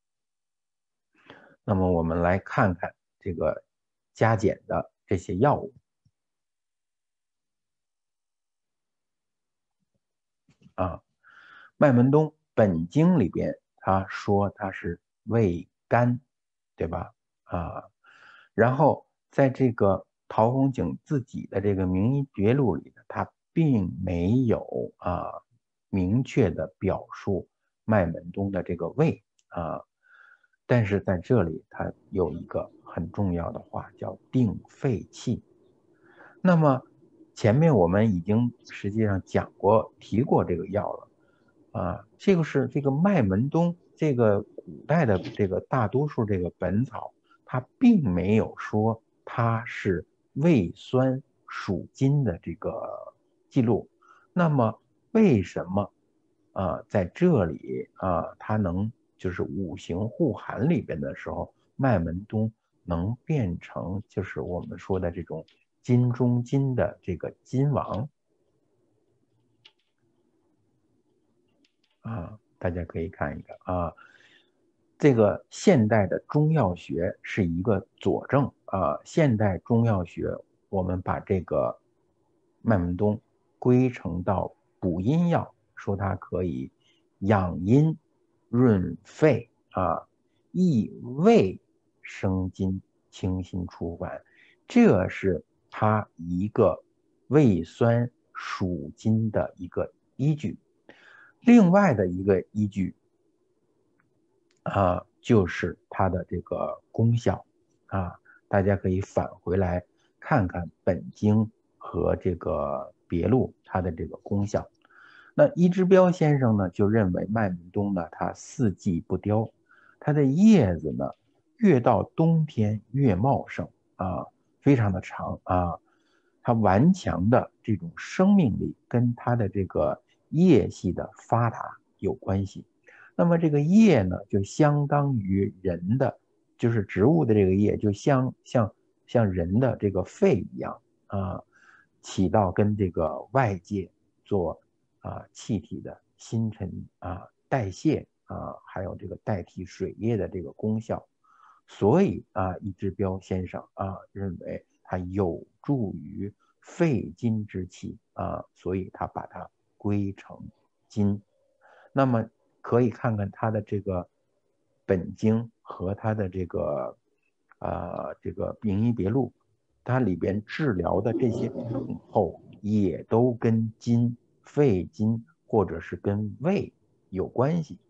那么我们来看看这个加减的这些药物麦门冬本经里边他说它是味甘，对吧？然后在这个陶弘景自己的这个名医诀录里呢，他并没有明确的表述麦门冬的这个味但是在这里他有一个很重要的话叫定肺气。那么前面我们已经实际上提过这个药了这个是这个麦门冬，这个古代的这个大多数这个本草，它并没有说它是胃酸属金的这个记录。那么为什么在这里它能就是五行互寒里边的时候，麦门冬能变成就是我们说的这种金中金的这个金王大家可以看一看这个现代的中药学是一个佐证现代中药学我们把这个麦门冬归成到补阴药，说它可以养阴、润肺益胃、生津、清心除烦，这是它一个胃酸属金的一个依据。另外的一个依据就是它的这个功效啊。大家可以返回来看看本经和这个别录它的这个功效。那伊之标先生呢就认为麦门冬呢它四季不凋，它的叶子呢越到冬天越茂盛啊，非常的长啊。它顽强的这种生命力跟它的这个叶系的发达有关系。那么这个叶呢，就相当于人的，就是植物的这个叶，就像人的这个肺一样啊，起到跟这个外界做气体的新陈代谢还有这个代替水液的这个功效。所以伊之标先生认为它有助于肺金之气所以他把它归成金。那么可以看看它的这个本经和它的这个名医别录，它里边治疗的这些症候也都跟金、肺金或者是跟胃有关系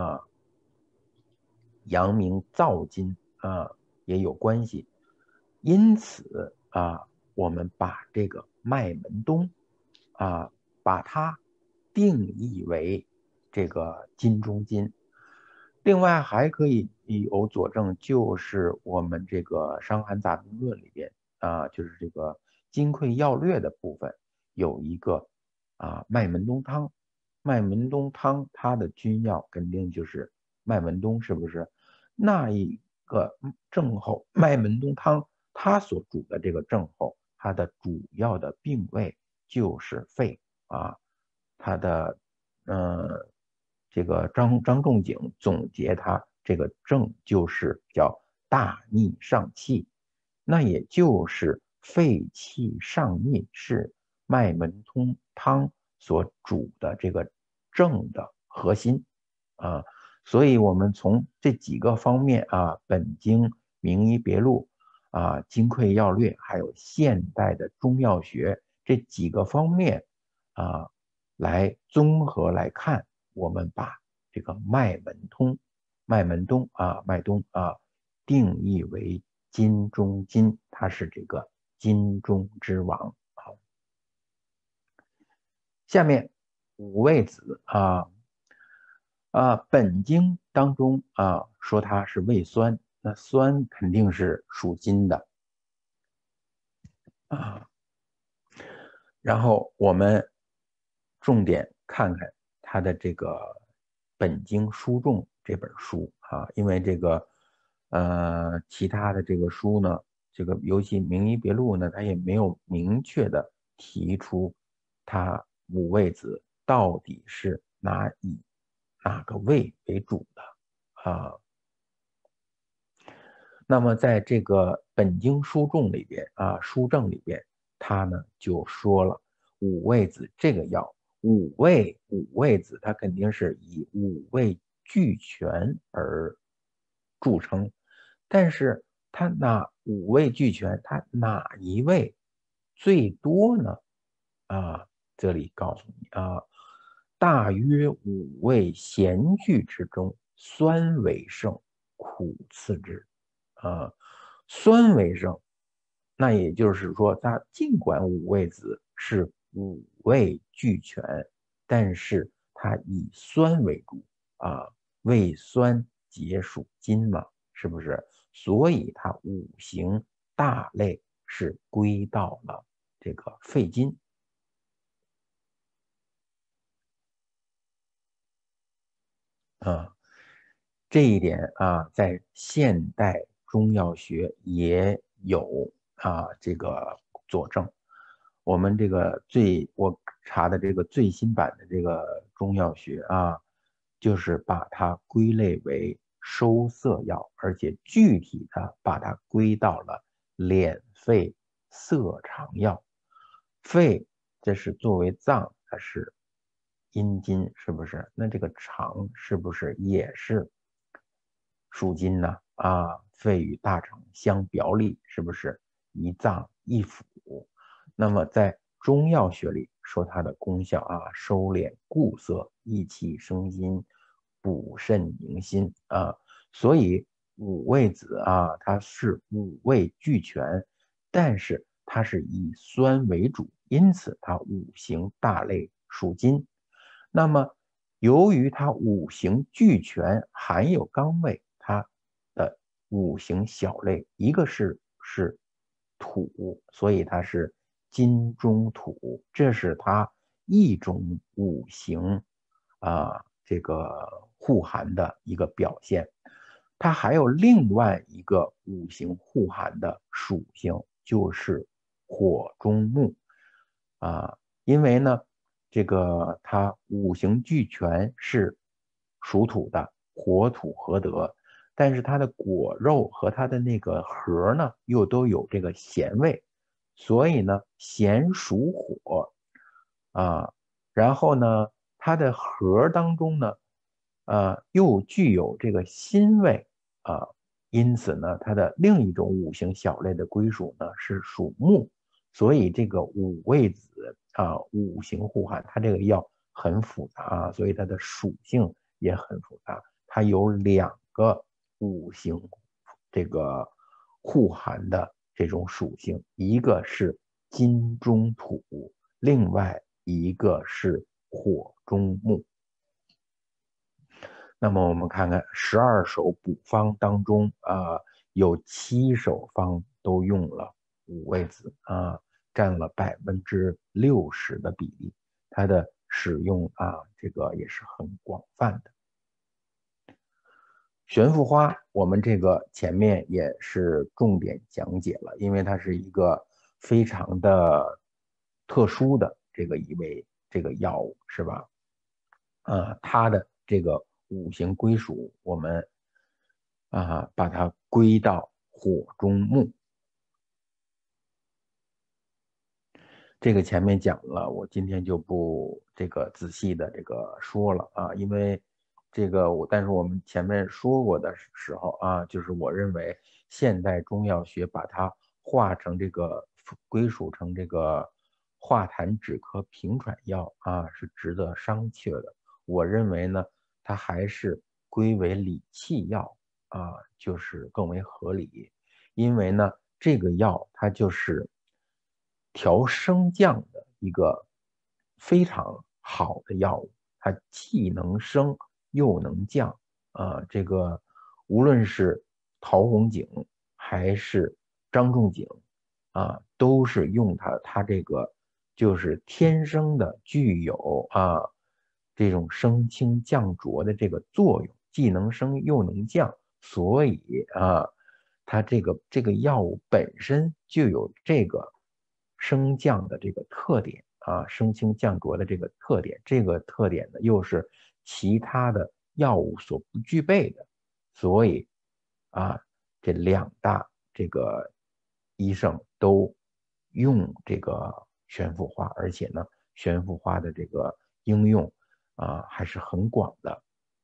阳明燥金也有关系。因此我们把这个麦门冬把它定义为这个金中金。另外还可以有佐证，就是我们这个《伤寒杂病论》里边就是这个金匮要略的部分有一个麦门冬汤。麦门冬汤它的君药肯定就是麦门冬，是不是？那一个症候麦门冬汤它所主的这个症候，它的主要的病位就是肺它的这个张仲景总结它这个症就是叫大逆上气，那也就是肺气上逆是麦门冬汤所主的这个症的核心所以我们从这几个方面本经、名医别录金匮要略，还有现代的中药学这几个方面来综合来看，我们把这个麦门冬定义为金中金，它是这个金中之王下面五味子本经当中说它是味酸，那酸肯定是属金的然后我们重点看看它的这个本经书众这本书因为这个其他的这个书呢，这个尤其名医别录呢，它也没有明确的提出它五味子到底是以哪个味为主的那么在这个本经书众里边书证里边，他呢就说了五味子这个药，五味子它肯定是以五味俱全而著称，但是它五味俱全，它哪一味最多呢？这里告诉你大约五味咸聚之中，酸为盛，苦次之。酸为盛，那也就是说，它尽管五味子是五味俱全，但是它以酸为主味酸皆属金嘛，是不是？所以它五行大类是归到了这个肺金这一点在现代中药学也有这个佐证。我们这个我查的这个最新版的这个中药学就是把它归类为收涩药，而且具体的把它归到了敛肺涩肠药。肺这是作为脏，它是阴金，是不是？那这个肠是不是也是属金呢？肺与大肠相表里，是不是一脏一腑？那么在中药学里说它的功效收敛固涩，益气生津，补肾宁心所以五味子啊，它是五味俱全，但是它是以酸为主，因此它五行大类属金。那么由于它五行俱全，含有刚味，它的五行小类一个是土，所以它是金中土，这是它一种五行这个互含的一个表现。它还有另外一个五行互含的属性，就是火中木因为呢，这个它五行俱全是属土的，火土合得，但是它的果肉和它的那个核呢，又都有这个咸味，所以呢，咸属火啊，然后呢，它的核当中呢，又具有这个辛味因此呢，它的另一种五行小类的归属呢是属木，所以这个五味子五行互含，它这个药很复杂所以它的属性也很复杂。它有两个五行这个互含的这种属性，一个是金中土，另外一个是火中木。那么我们看看12首补方当中有7首方都用了五味子占了60%的比例，它的使用这个也是很广泛的。悬浮花，我们这个前面也是重点讲解了，因为它是一个非常的特殊的一味药物，是吧？它的这个五行归属，我们把它归到火中木。这个前面讲了，我今天就不仔细的说了因为但是我们前面说过的时候就是我认为现代中药学把它化成归属成化痰止咳平喘药是值得商榷的。我认为呢，它还是归为理气药就是更为合理，因为呢，这个药它就是调升降的一个非常好的药物，它既能升又能降无论是陶弘景还是张仲景都是用它这个就是天生的具有这种升清降浊的这个作用，既能升又能降，所以它这个药物本身就有这个升降的这个特点升清降浊的这个特点，这个特点呢又是其他的药物所不具备的，所以这两大医生都用这个悬浮花，而且呢，悬浮花的这个应用还是很广的。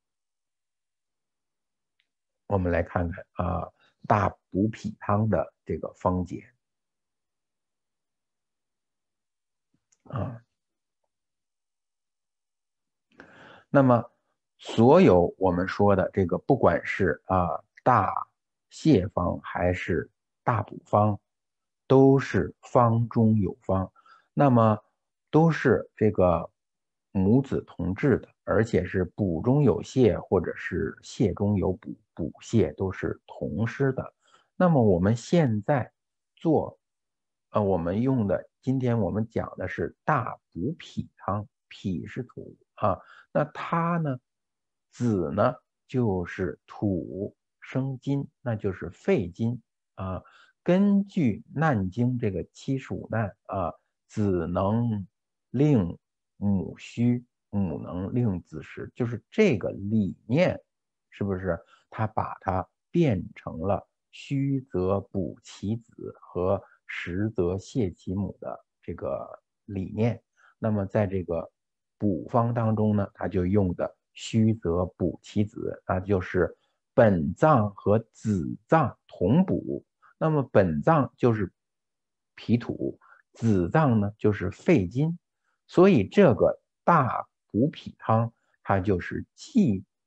我们来看看大补脾汤的这个方解那么所有我们说的不管是大泻方还是大补方，都是方中有方，那么都是母子同治的，而且是补中有泻，或者是泻中有补，补泻都是同施的。那么我们现在我们用的，今天我们讲的是大补脾汤，脾是土那它呢，子呢就是土生金，那就是肺金根据难经75难子能令母虚，母能令子实，就是这个理念，是不是？他把它变成了虚则补其子和实则泻其母的这个理念。那么在这个补方当中呢，他就用的虚则补其子就是本脏和子脏同补。那么本脏就是脾土，子脏呢就是肺金，所以这个大补脾汤它就是既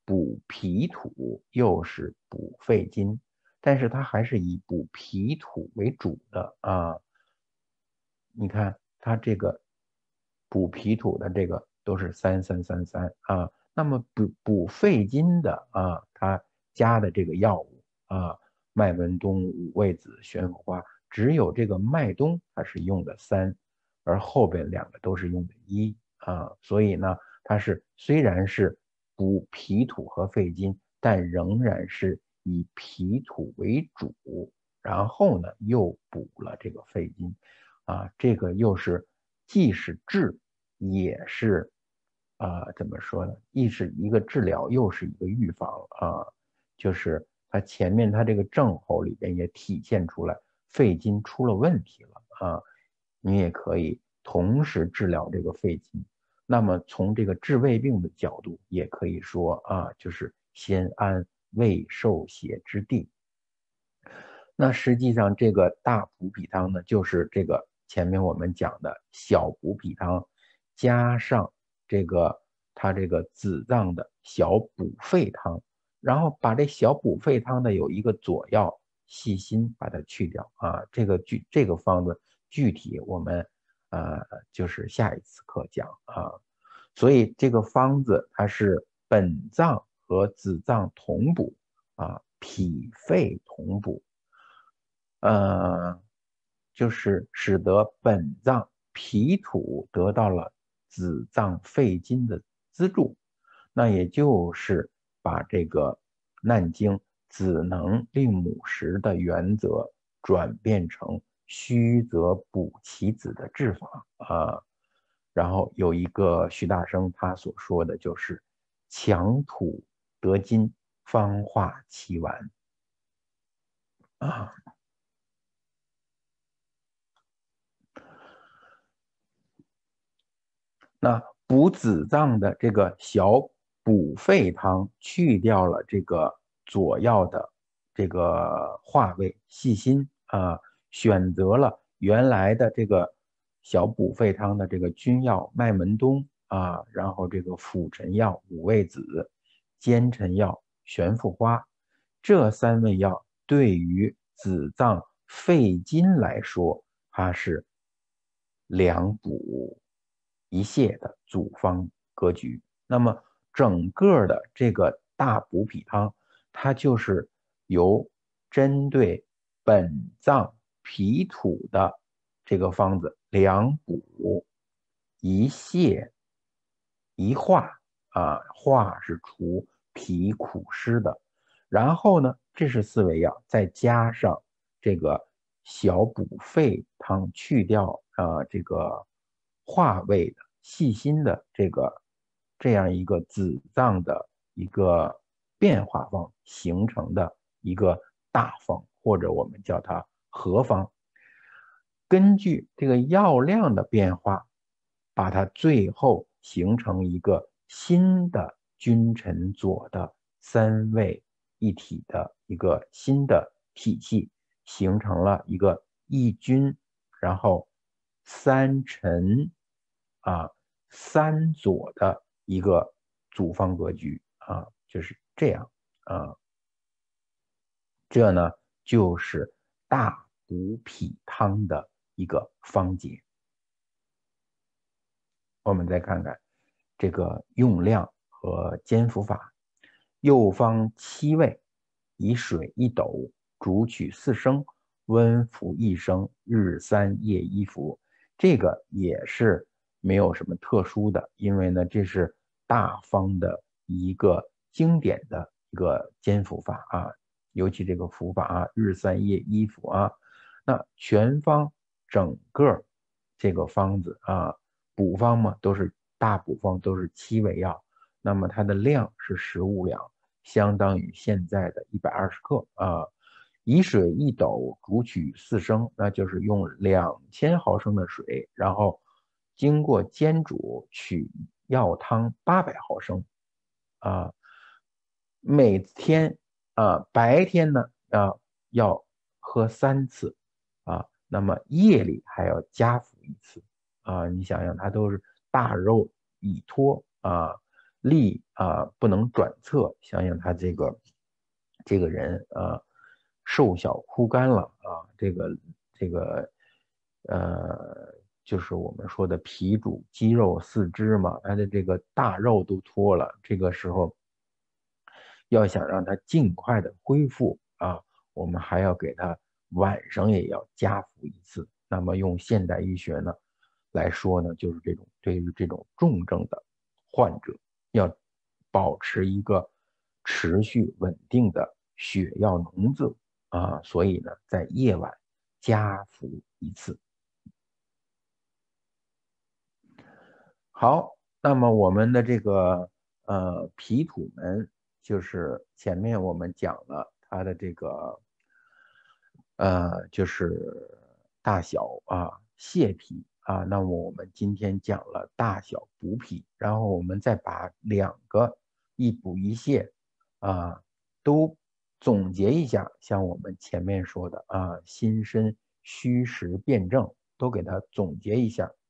补脾土，又是补肺金，但是它还是以补脾土为主的啊。你看它这个补脾土的这个都是3333啊，那么补肺金的啊，它加的这个药物啊，麦门冬、五味子、玄附花，只有这个麦冬它是用的3，而后边2个都是用的1啊，所以呢，它是虽然是补脾土和肺金，但仍然是以脾土为主，然后呢又补了这个肺金。啊，这个又是既是治，也是怎么说呢？既是一个治疗，又是一个预防啊。就是它前面它这个症候里边也体现出来肺金出了问题了啊。你也可以同时治疗这个肺金。那么从这个治胃病的角度，也可以说啊，就是先安胃受邪之地。那实际上这个大补脾汤呢，就是这个前面我们讲的小补脾汤，加上这个它这个子脏的小补肺汤，然后把这小补肺汤的有一个佐药细辛把它去掉啊。这个方子具体我们就是下一次课讲啊。所以这个方子它是本脏和子脏同补啊，脾肺同补。就是使得本脏脾土得到了子脏肺金的资助，那也就是把这个难经子能令母实的原则转变成虚则补其子的治法啊。然后有一个徐大生他所说的就是强土得金，方化其丸啊。那补子脏的这个小补肺汤，去掉了这个佐药的这个化味细辛啊，选择了原来的这个小补肺汤的这个君药麦门冬啊，然后这个辅臣药五味子、奸臣药玄附花，这3味药对于子脏肺金来说，它是2补1泻的组方格局。那么整个的这个大补脾汤，它就是由针对本脏脾土的这个方子2补1泻1化啊，化是除脾苦湿的。然后呢，这是4味药，再加上这个小补肺汤，去掉这个化味的细辛的这样一个子脏的一个变化方形成的一个大方，或者我们叫它合方。根据这个药量的变化，把它最后形成一个新的君臣佐的3位一体的一个新的体系，形成了一个1君，然后3臣3佐的一个组方格局啊，就是这样啊。这呢就是大补脾汤的一个方解。我们再看看这个用量和煎服法。右方7味，以水1斗，煮取4升，温服1升，日3夜1服。这个也是没有什么特殊的，因为呢，这是大方的一个经典的一个煎服法啊，尤其这个服法啊，日3夜1服啊。那全方整个这个方子啊，补方嘛，都是大补方，都是7味药，那么它的量是15两，相当于现在的120克啊。以水1斗，煮取4升，那就是用2000毫升的水，然后经过煎煮，取药汤800毫升啊。每天白天呢要喝3次啊，那么夜里还要加服1次啊。你想想，它都是大肉以托啊， 力不能转侧，想想他这个人瘦小枯干了这个就是我们说的脾主肌肉四肢嘛，他的这个大肉都脱了，这个时候要想让他尽快的恢复我们还要给他晚上也要加服一次。那么用现代医学呢来说呢，就是对于这种重症的患者，要保持一个持续稳定的血药浓度所以呢，在夜晚加服一次。好，那么我们的这个脾土门，就是前面我们讲了它的这个就是大小泻脾那么我们今天讲了大小补脾，然后我们再把两个一补一泻都总结一下，像我们前面说的心身虚实辩证都给它总结一下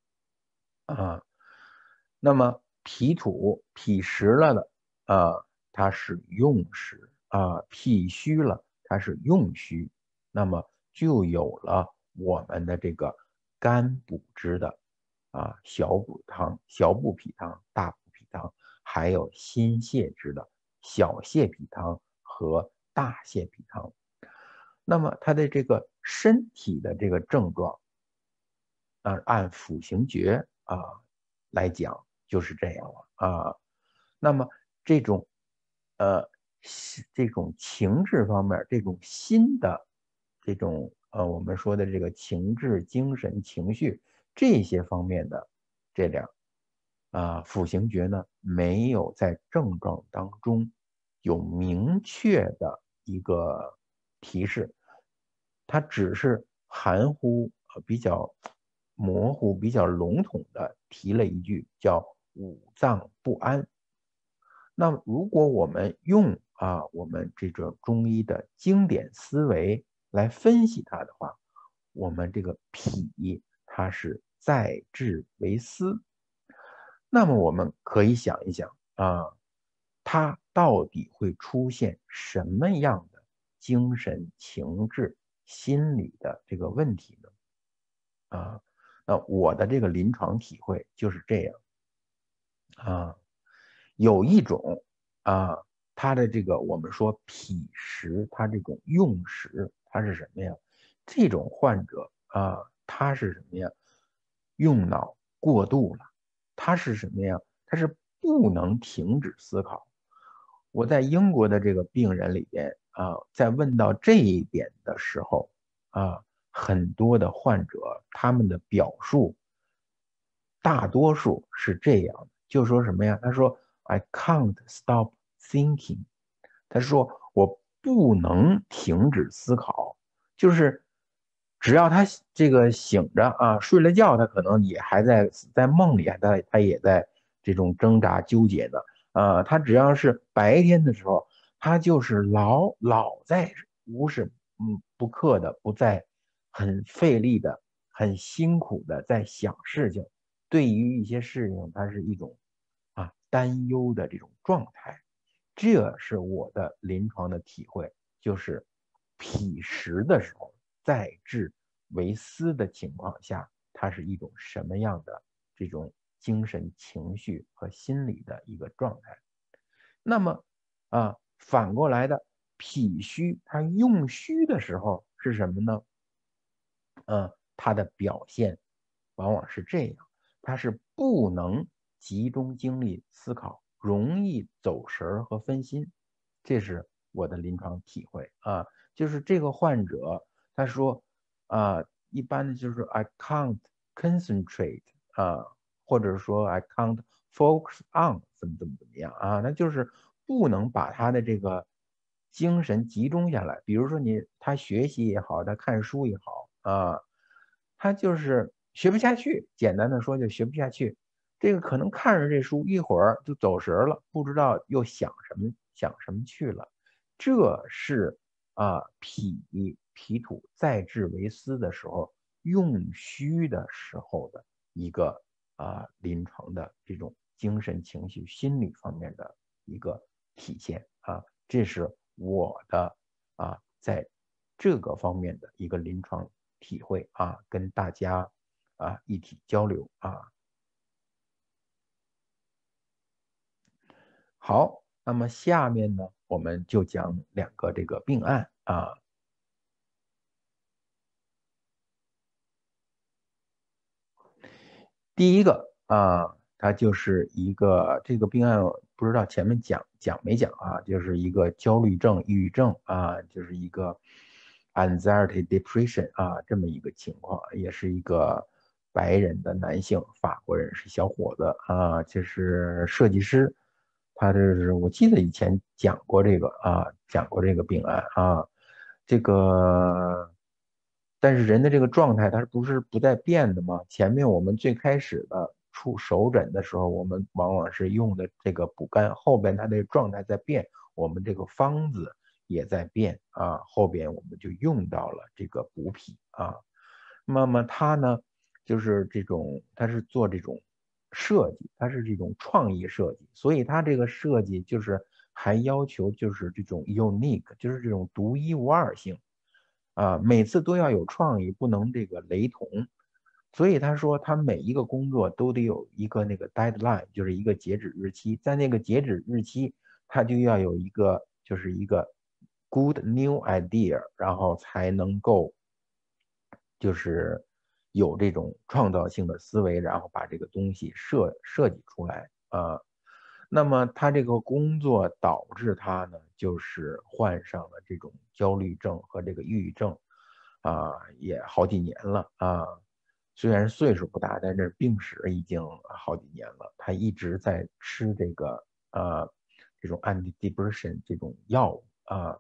那么脾土脾实了的它是用实脾虚了它是用虚，那么就有了我们的这个肝补之的小补汤、小补脾汤、大补脾汤，还有心泻之的小泻脾汤和大泻脾汤。那么它的这个身体的这个症状按辅行诀来讲就是这样了那么这种这种情志方面，这种心的这种我们说的这个情志、精神、情绪这些方面的这两辅行诀呢，没有在症状当中有明确的一个提示，它只是含糊比较模糊、比较笼统的提了一句，叫五脏不安。那如果我们用我们这种中医的经典思维来分析它的话，我们这个脾它是在志为思，那么我们可以想一想它到底会出现什么样的精神情志心理的这个问题呢？那我的这个临床体会就是这样有一种它的这个我们说脾实，它这种用实，它是什么呀？这种患者他是什么呀？用脑过度了，他是什么呀？他是不能停止思考。我在英国的这个病人里边在问到这一点的时候很多的患者他们的表述大多数是这样的，就说什么呀？他说 I can't stop thinking， 他说我不能停止思考，就是只要他这个醒着睡了觉，他可能也还在梦里，他也在这种挣扎纠结的他只要是白天的时候，他就是老在无时不刻的，不在很费力的、很辛苦的在想事情。对于一些事情，它是一种担忧的这种状态。这是我的临床的体会，就是脾实的时候，在志为思的情况下，它是一种什么样的这种精神情绪和心理的一个状态。那么反过来的脾虚，它用虚的时候是什么呢？它的表现往往是这样，它是不能集中精力思考，容易走神和分心。这是我的临床体会就是这个患者他说一般的就是 I can't concentrate或者说 I can't focus on 怎么样那就是不能把他的这个精神集中下来。比如说他学习也好，他看书也好他就是学不下去，简单的说就学不下去。这个可能看着这书一会儿就走神了，不知道又想什么去了。这是脾土在志为思的时候用虚的时候的一个临床的这种精神情绪心理方面的一个体现啊。这是我的在这个方面的一个临床体会啊，跟大家一起交流啊。好，那么下面呢，我们就讲2个这个病案啊。第一个它就是一个这个病案，不知道前面讲没讲啊，就是一个焦虑症、抑郁症啊，就是一个 anxiety depression 啊，这么一个情况，也是一个白人的男性，法国人，是小伙子啊，就是设计师。他这是我记得以前讲过这个病案啊，这个。但是人的这个状态，它不是不在变的吗？前面我们最开始的出手诊的时候，我们往往是用的这个补肝，后边它的状态在变，我们这个方子也在变啊，后边我们就用到了这个补脾啊。那么它呢，就是它是做这种设计，它是这种创意设计，所以它这个设计就是还要求就是这种 unique，就是这种独一无二性。每次都要有创意，不能这个雷同。所以他说，他每一个工作都得有一个那个 deadline，就是一个截止日期，在那个截止日期，他就要有一个就是一个 good new idea，然后才能够就是有这种创造性的思维，然后把这个东西设计出来啊。那么他这个工作导致他呢，就是患上了这种焦虑症和这个抑郁症，也好几年了啊。虽然岁数不大，但是病史已经好几年了。他一直在吃这种 antidepressant 这种药物啊。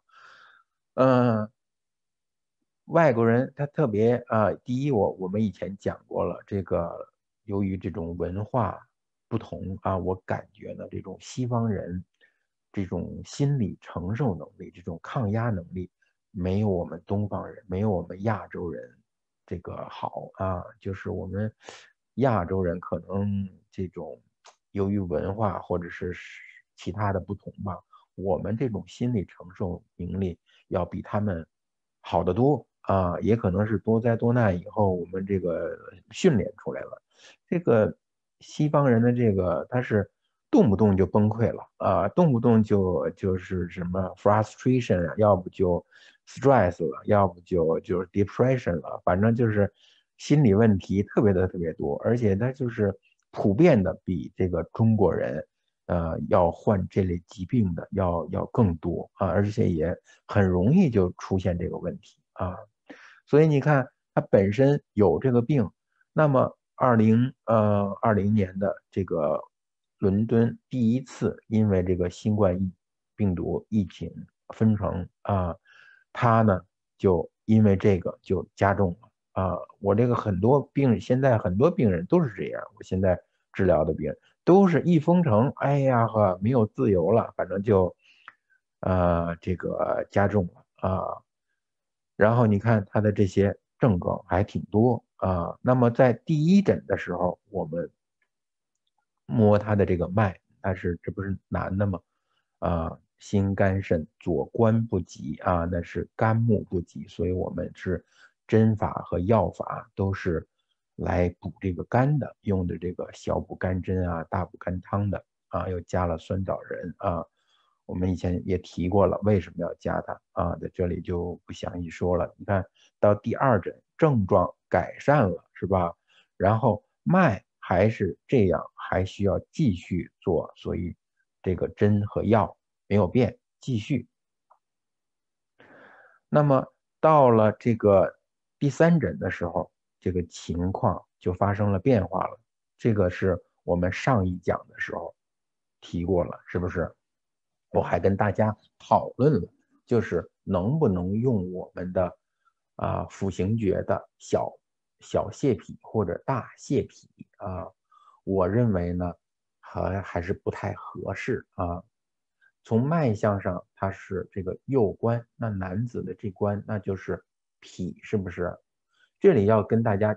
外国人他特别第一，我们以前讲过了，这个由于这种文化不同啊，我感觉呢，这种西方人这种心理承受能力、这种抗压能力，没有我们东方人，没有我们亚洲人这个好啊。就是我们亚洲人可能这种由于文化或者是其他的不同吧，我们这种心理承受能力要比他们好得多啊，也可能是多灾多难以后我们这个训练出来了。这个西方人的这个他是动不动就崩溃了啊，动不动就是什么 frustration 啊，要不就 stress 了，要不就是 depression 了，反正就是心理问题特别多，而且他就是普遍的比这个中国人要患这类疾病的要更多啊，而且也很容易就出现这个问题啊。所以你看，他本身有这个病，那么2020年的这个伦敦第一次因为这个新冠病毒疫情封城啊，他呢就因为这个就加重了啊。我这个现在很多病人都是这样，我现在治疗的病人都是一封城，哎呀呵，没有自由了，反正就这个加重了啊。然后你看他的这些症状还挺多啊。那么在第一诊的时候，我们摸他的这个脉，这不是男的吗？心肝肾左关不及啊，那是肝木不及，所以我们是针法和药法都是来补这个肝的，用的这个小补肝针啊、大补肝汤的啊，又加了酸枣仁啊。我们以前也提过了，为什么要加它啊？在这里就不详细说了。你看到第二诊，症状改善了，是吧？然后脉还是这样，还需要继续做，所以这个针和药没有变，继续。那么到了这个第三诊的时候，这个情况就发生了变化了。这个是我们上一讲的时候提过了，是不是？我还跟大家讨论了，就是能不能用我们的腹行诀的小泻脾或者大泻脾啊？我认为呢，还是不太合适啊。从脉象上，它是这个右关，那男子的这关那就是脾，是不是？这里要跟大家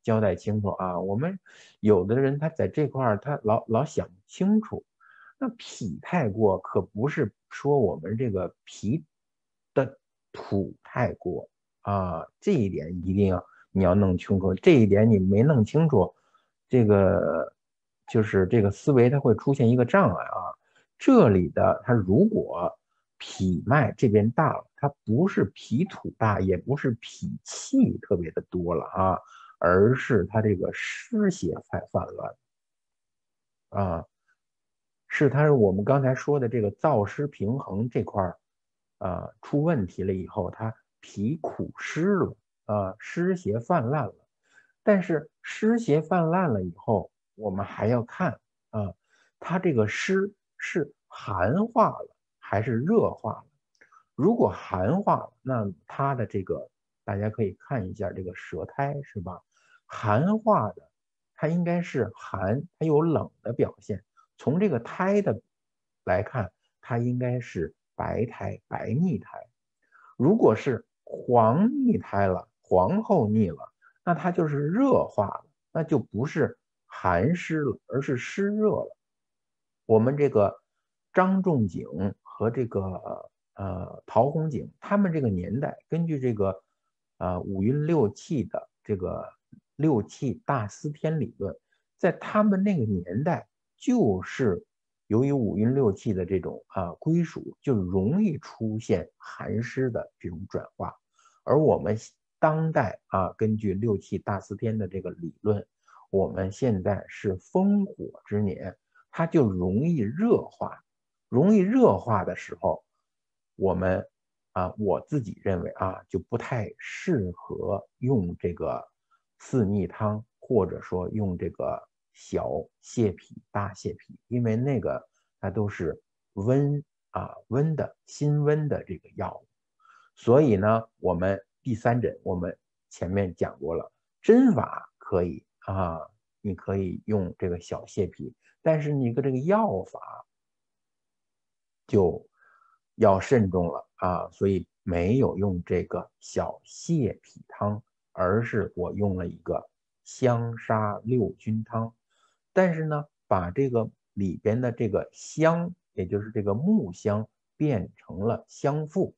交代清楚啊。我们有的人他在这块儿他老想不清楚，那脾太过可不是说我们这个脾的土太过啊，这一点一定你要弄清楚，这一点你没弄清楚，这个就是这个思维它会出现一个障碍啊。这里的它如果脾脉这边大了，它不是脾土大，也不是脾气特别的多了啊，而是它这个湿邪泛滥啊，是我们刚才说的这个燥湿平衡这块儿出问题了以后，它脾苦湿了湿邪泛滥了。但是湿邪泛滥了以后，我们还要看啊，它这个湿是寒化了还是热化了？如果寒化了，那它的这个大家可以看一下这个舌苔是吧？寒化的，它应该是寒，它有冷的表现。从这个苔的来看，它应该是白苔、白腻苔。如果是黄腻苔了，黄厚腻了，那它就是热化了，那就不是寒湿了，而是湿热了。我们这个张仲景和这个陶弘景，他们这个年代根据这个五运六气的这个六气大司天理论，在他们那个年代，就是由于五运六气的这种归属，就容易出现寒湿的这种转化。而我们当代根据六气大司天的这个理论，我们现在是风火之年，它就容易热化。容易热化的时候，我们我自己认为就不太适合用这个四逆汤，或者说用这个小泻脾、大泻脾，因为那个它都是温的辛温的这个药物。所以呢，我们第三诊我们前面讲过了，针法可以你可以用这个小泻脾，但是你个这个药法就要慎重了所以没有用这个小泻脾汤，而是我用了一个香砂六君汤。但是呢，把这个里边的这个香，也就是这个木香，变成了香附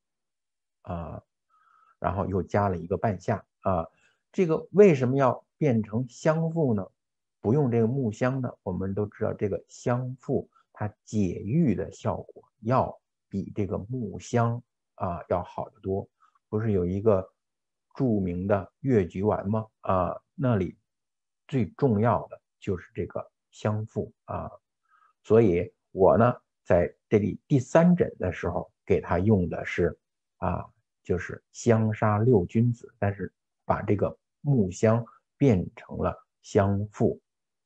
然后又加了一个半夏这个为什么要变成香附呢？不用这个木香呢？我们都知道这个香附它解郁的效果要比这个木香要好得多。不是有一个著名的越橘丸吗？那里最重要的就是这个香附所以我呢在这里第三诊的时候给他用的是就是香砂六君子，但是把这个木香变成了香附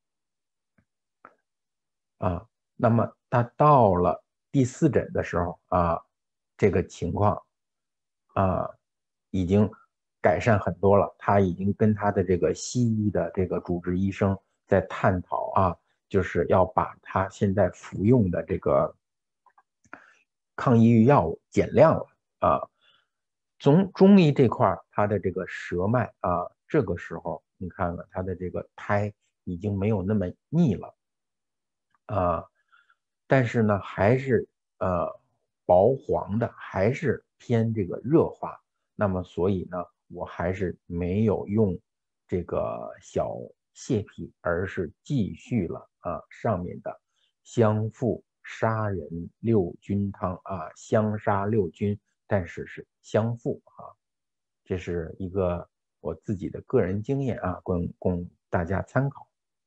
那么他到了第四诊的时候这个情况已经改善很多了。他已经跟他的这个西医的这个主治医生在探讨就是要把他现在服用的这个抗抑郁药物减量了从中医这块他的这个舌脉这个时候你看看他的这个苔已经没有那么腻了但是呢还是薄黄的，还是偏这个热化。那么所以呢，我还是没有用这个小泻脾，而是继续了上面的香附砂仁六君汤香砂六君，但是是香附这是一个我自己的个人经验供大家参考。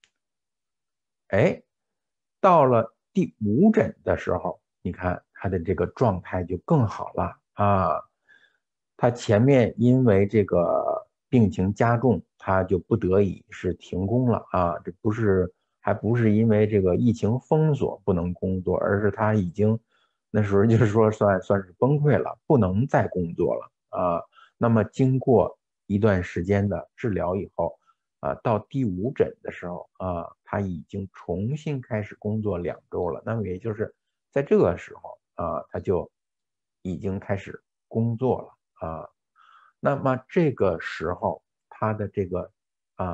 哎，到了第五诊的时候，你看他的这个状态就更好了他前面因为这个病情加重，他就不得已是停工了这还不是因为这个疫情封锁不能工作，而是他已经那时候就是说算是崩溃了，不能再工作了那么经过一段时间的治疗以后到第五诊的时候他已经重新开始工作2周了。那么也就是在这个时候他就已经开始工作了那么这个时候他的这个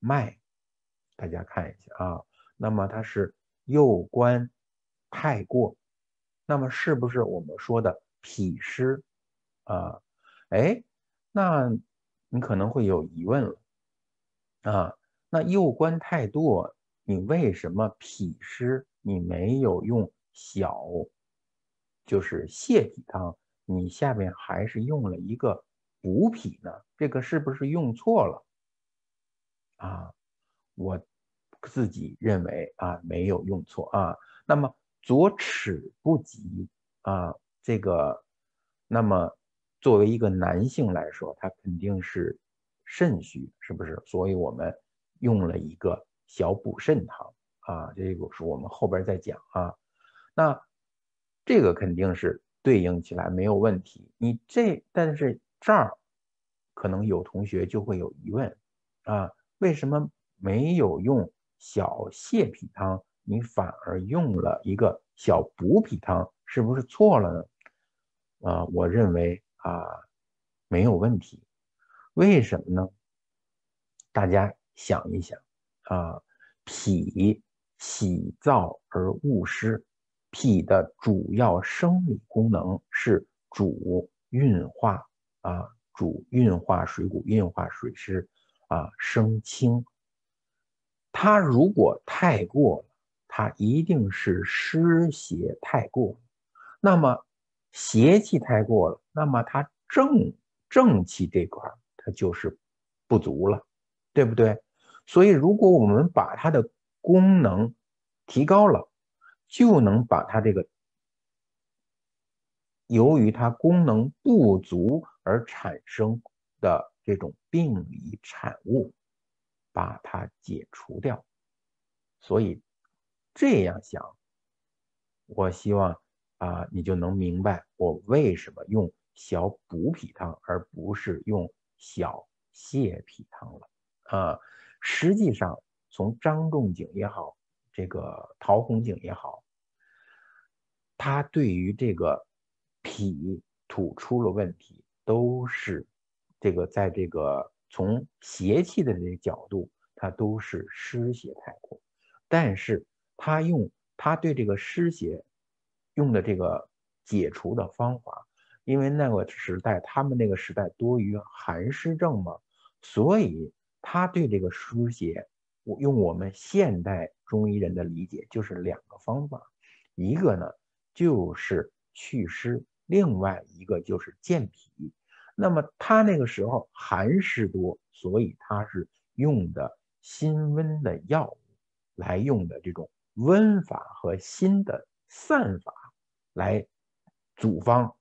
脉，大家看一下啊。那么它是右关太过，那么是不是我们说的脾湿啊？哎，那你可能会有疑问了啊。那右关太过，你为什么脾湿你没有用小，就是泻脾汤，你下面还是用了一个补脾呢？这个是不是用错了啊？我自己认为啊，没有用错啊。那么左齿不及啊，这个，那么作为一个男性来说，他肯定是肾虚，是不是？所以我们用了一个小补肾汤啊，这个是我们后边再讲啊。那这个肯定是对应起来没有问题。但是这儿可能有同学就会有疑问啊，为什么没有用小泻脾汤，你反而用了一个小补脾汤，是不是错了呢？我认为没有问题。为什么呢？大家想一想啊，脾喜燥而恶湿，脾的主要生理功能是主运化水谷、运化水湿生清。它如果太过了，它一定是湿邪太过，那么邪气太过了，那么它正气这块它就是不足了，对不对？所以如果我们把它的功能提高了，就能把它这个由于它功能不足而产生的这种病理产物，把它解除掉。所以这样想，我希望你就能明白我为什么用小补脾汤而不是用小泻脾汤了实际上，从张仲景也好，这个陶弘景也好，他对于这个脾吐出了问题，都是这个在这个从邪气的这个角度，它都是湿邪太过。但是他对这个湿邪用的这个解除的方法，因为他们那个时代多于寒湿症嘛，所以他对这个湿邪，用我们现代中医人的理解，就是两个方法，一个呢就是祛湿，另外一个就是健脾。那么他那个时候寒湿多，所以他是用的辛温的药物来用的这种温法和辛的散法来组方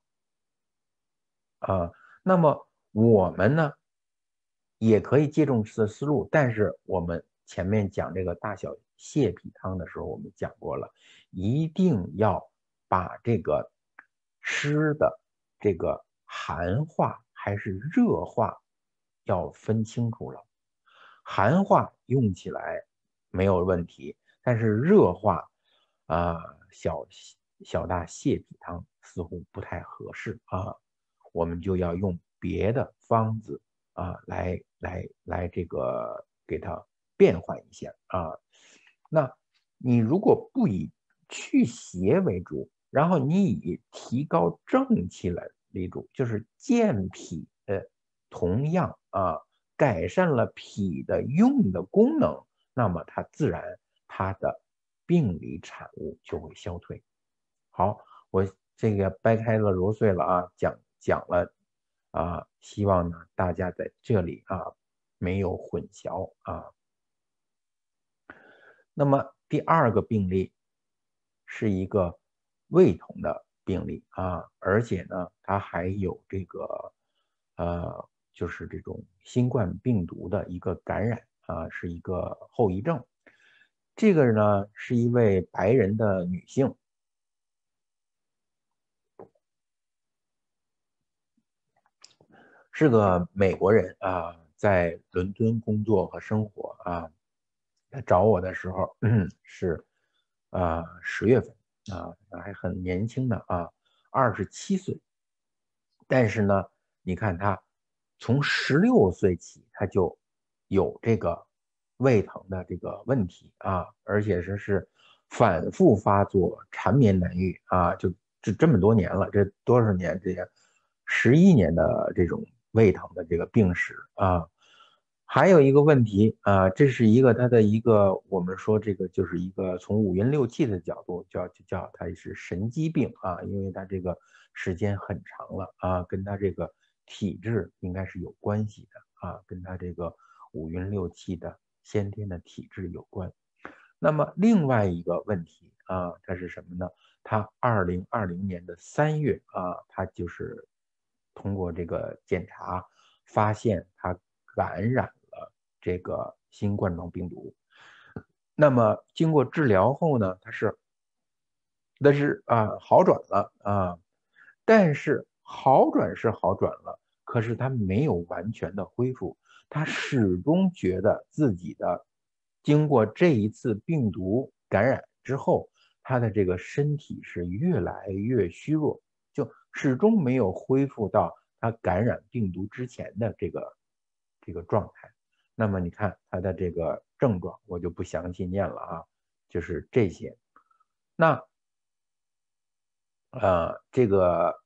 那么我们呢也可以借重此思路，但是我们前面讲这个大小泻脾汤的时候，我们讲过了，一定要把这个湿的这个寒化还是热化要分清楚了。寒化用起来没有问题，但是热化啊、小大泻脾汤似乎不太合适我们就要用别的方子来这个给它变换一下那你如果不以去邪为主，然后你以提高正气来为主，就是健脾的，同样改善了脾的用的功能，那么它自然它的病理产物就会消退。好，我这个掰开了揉碎了讲了希望呢大家在这里没有混淆那么第二个病例是一个胃痛的病例而且呢它还有这个就是这种新冠病毒的一个感染是一个后遗症。这个呢是一位白人的女性。是个美国人在伦敦工作和生活他找我的时候是10月份还很年轻的27岁，但是呢，你看他从16岁起他就有这个胃疼的这个问题啊，而且是反复发作，缠绵难愈啊，就这么多年了，这多少年，这些11年的这种胃疼的这个病史啊。还有一个问题啊，这是一个它的一个我们说这个就是一个从五运六气的角度叫它是神经病啊，因为它这个时间很长了啊，跟它这个体质应该是有关系的啊，跟它这个五运六气的先天的体质有关。那么另外一个问题啊，它是什么呢？它2020年的3月啊，它就是通过这个检查发现它感染了这个新冠状病毒。那么经过治疗后呢，但是好转了啊，但是好转是好转了，可是他没有完全的恢复，他始终觉得自己的经过这一次病毒感染之后，他的这个身体是越来越虚弱，就始终没有恢复到他感染病毒之前的这个状态。那么你看他的这个症状，我就不详细念了啊，就是这些。那这个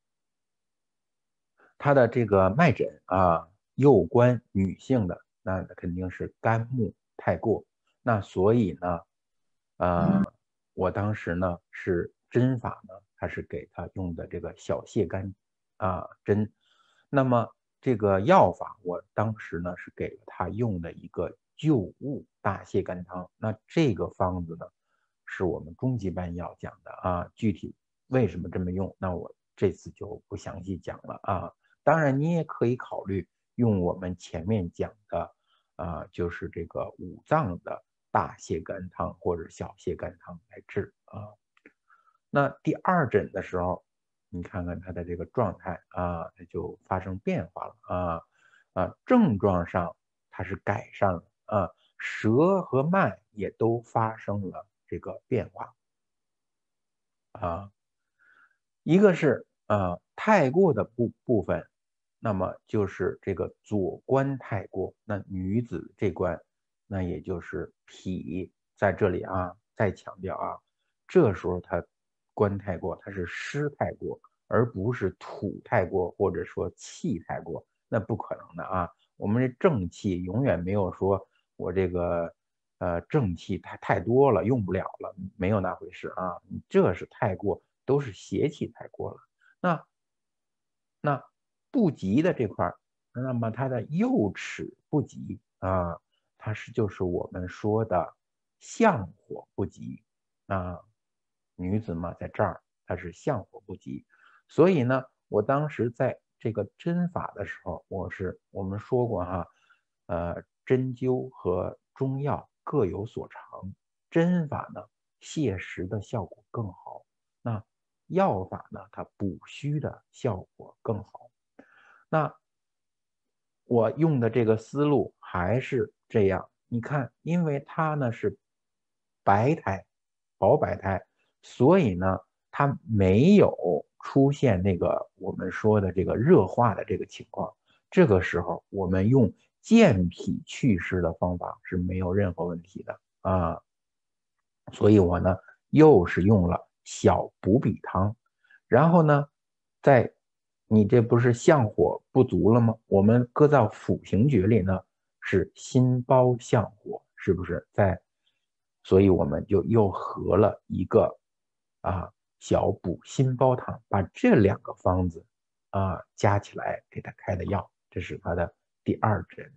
他的这个脉诊啊，右关女性的，那肯定是肝木太过。那所以呢，我当时呢是针法呢，他是给他用的这个小泻肝针。那么这个药法，我当时呢是给了他用的一个救物大泻肝汤。那这个方子呢，是我们中级班要讲的啊，具体为什么这么用，那我这次就不详细讲了啊。当然，你也可以考虑用我们前面讲的就是这个五脏的大泻肝汤或者小泻肝汤来治啊。那第二诊的时候，你看看他的这个状态啊，它就发生变化了症状上它是改善了舌和脉也都发生了这个变化啊。一个是太过的部分，那么就是这个左关太过，那女子这关，那也就是脾在这里再强调这时候它关太过，它是湿太过，而不是土太过或者说气太过，那不可能的我们这正气永远没有说我这个正气太多了用不了了，没有那回事这是太过。都是邪气太过了。那不及的这块那么它的右齿不及它就是我们说的相火不及女子嘛，在这儿它是相火不及，所以呢，我当时在这个针法的时候，我们说过针灸和中药各有所长，针法呢泻实的效果更好。那药法呢，它补虚的效果更好。那我用的这个思路还是这样，你看，因为它呢是白胎，薄白胎，所以呢，它没有出现那个我们说的这个热化的这个情况。这个时候，我们用健脾祛湿的方法是没有任何问题的所以我呢又是用了小补脾汤，然后呢，你这不是相火不足了吗？我们搁到辅行诀里呢是心包相火，是不是所以我们就又合了一个小补心包汤，把这两个方子加起来给他开的药，这是他的第二诊。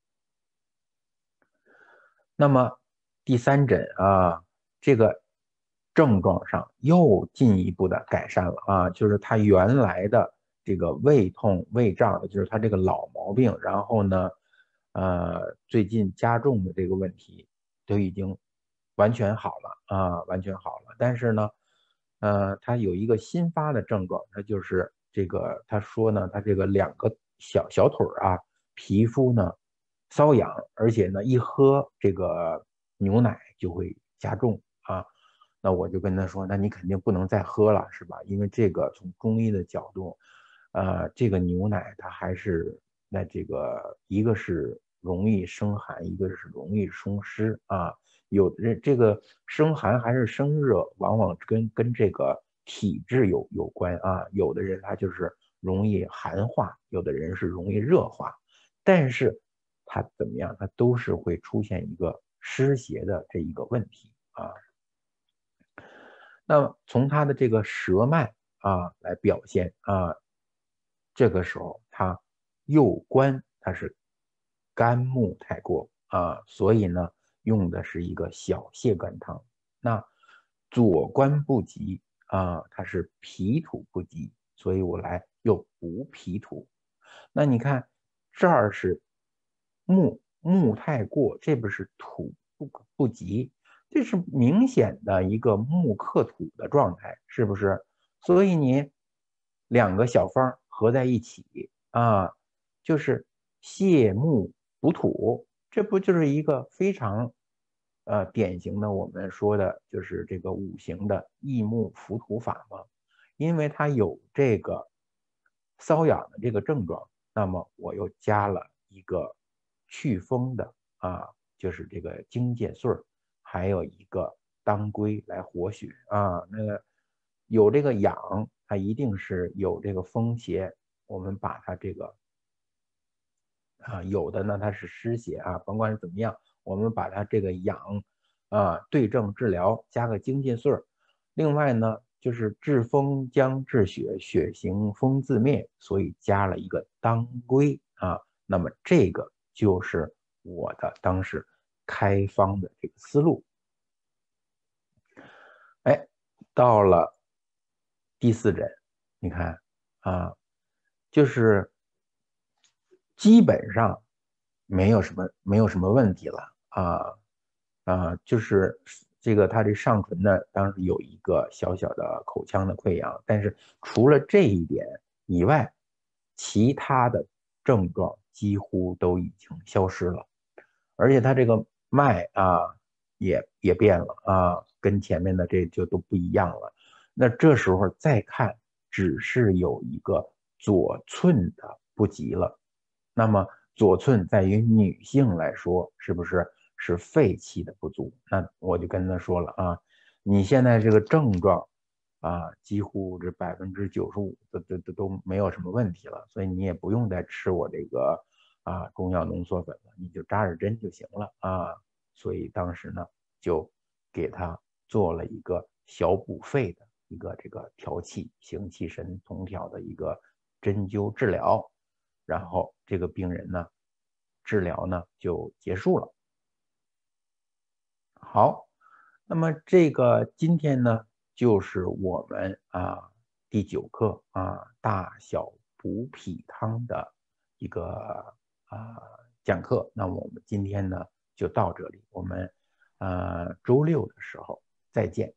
那么第三诊这个症状上又进一步的改善了就是他原来的这个胃痛、胃胀的，就是他这个老毛病，然后呢，最近加重的这个问题都已经完全好了完全好了。但是呢，他有一个新发的症状，他就是这个他说呢，他这个两个小腿皮肤呢瘙痒，而且呢一喝这个牛奶就会加重那我就跟他说，那你肯定不能再喝了，是吧？因为这个从中医的角度，这个牛奶它还是这个一个是容易生寒，一个是容易生湿啊。有的人这个生寒还是生热，往往跟这个体质有关啊。有的人他就是容易寒化，有的人是容易热化，但是他怎么样，他都是会出现一个湿邪的这一个问题啊。那么从他的这个舌脉来表现啊，这个时候他右关它是肝木太过啊，所以呢用的是一个小泻肝汤。那左关不及啊，它是脾土不及，所以我来又补脾土。那你看这儿是木太过，这边是土不及，这是明显的一个木克土的状态，是不是？所以你两个小方合在一起啊，就是泻木补土，这不就是一个非常典型的我们说的就是这个五行的益木扶土法吗？因为它有这个瘙痒的这个症状，那么我又加了一个祛风的就是这个荆芥穗儿，还有一个当归来活血啊。那个有这个痒，它一定是有这个风邪，我们把它这个有的呢它是湿邪甭管是怎么样，我们把它这个痒对症治疗，加个荆芥穗儿。另外呢，就是治风将治血，血行风自灭，所以加了一个当归那么这个就是我的当时开方的这个思路。哎，到了第4诊，你看就是基本上没有什么问题了就是这个他这上唇呢，当时有一个小小的口腔的溃疡，但是除了这一点以外，其他的症状几乎都已经消失了，而且他这个脉也变了跟前面的这就都不一样了。那这时候再看，只是有一个左寸的不及了。那么左寸在于女性来说，是不是是肺气的不足？那我就跟他说了你现在这个症状几乎这95%都没有什么问题了，所以你也不用再吃我这个中药浓缩粉了，你就扎着针就行了所以当时呢就给他做了一个小补肺的一个这个调气行气神同调的一个针灸治疗，然后这个病人呢治疗呢就结束了。好，那么这个今天呢就是我们第9课大小补脾汤的一个讲课。那我们今天呢就到这里，我们周6的时候再见。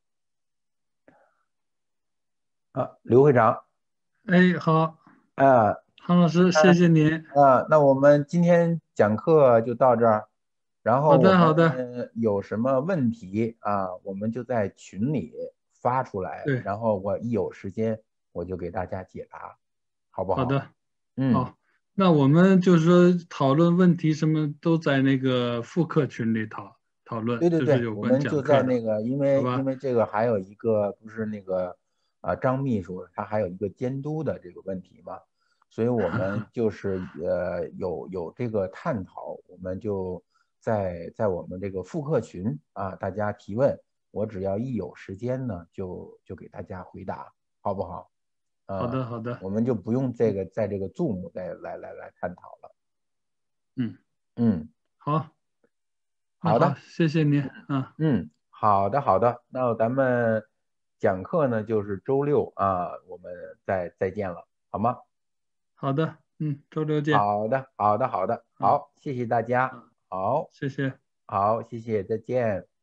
刘会长。 哎，好， 韩老师，谢谢您。 那我们今天讲课就到这儿，然后我好的，好的， 们有什么问题我们就在群里发出来， 对， 然后我一有时间我就给大家解答，好不好？ 好的， 嗯， 好。那我们就是说讨论问题什么都在那个复课群里讨论， 对对对， 就是有关我们就在讲课的， 那个，因好吧？ 为因为这个还有一个不是那个张秘书他还有一个监督的这个问题嘛，所以我们就是有这个探讨，我们就在我们这个复课群大家提问，我只要一有时间呢，就给大家回答，好不好？ 好的，好的， 我们就不用这个在这个 Zoom 再来探讨了。 嗯， 嗯， 好，那好， 好的。 谢谢您好的，好的，那咱们讲课呢，就是周6我们再见了，好吗？ 好的，周六见， 好的，好的，好的， 啊好，谢谢大家， 啊， 好， 谢谢。 好，谢谢，再见。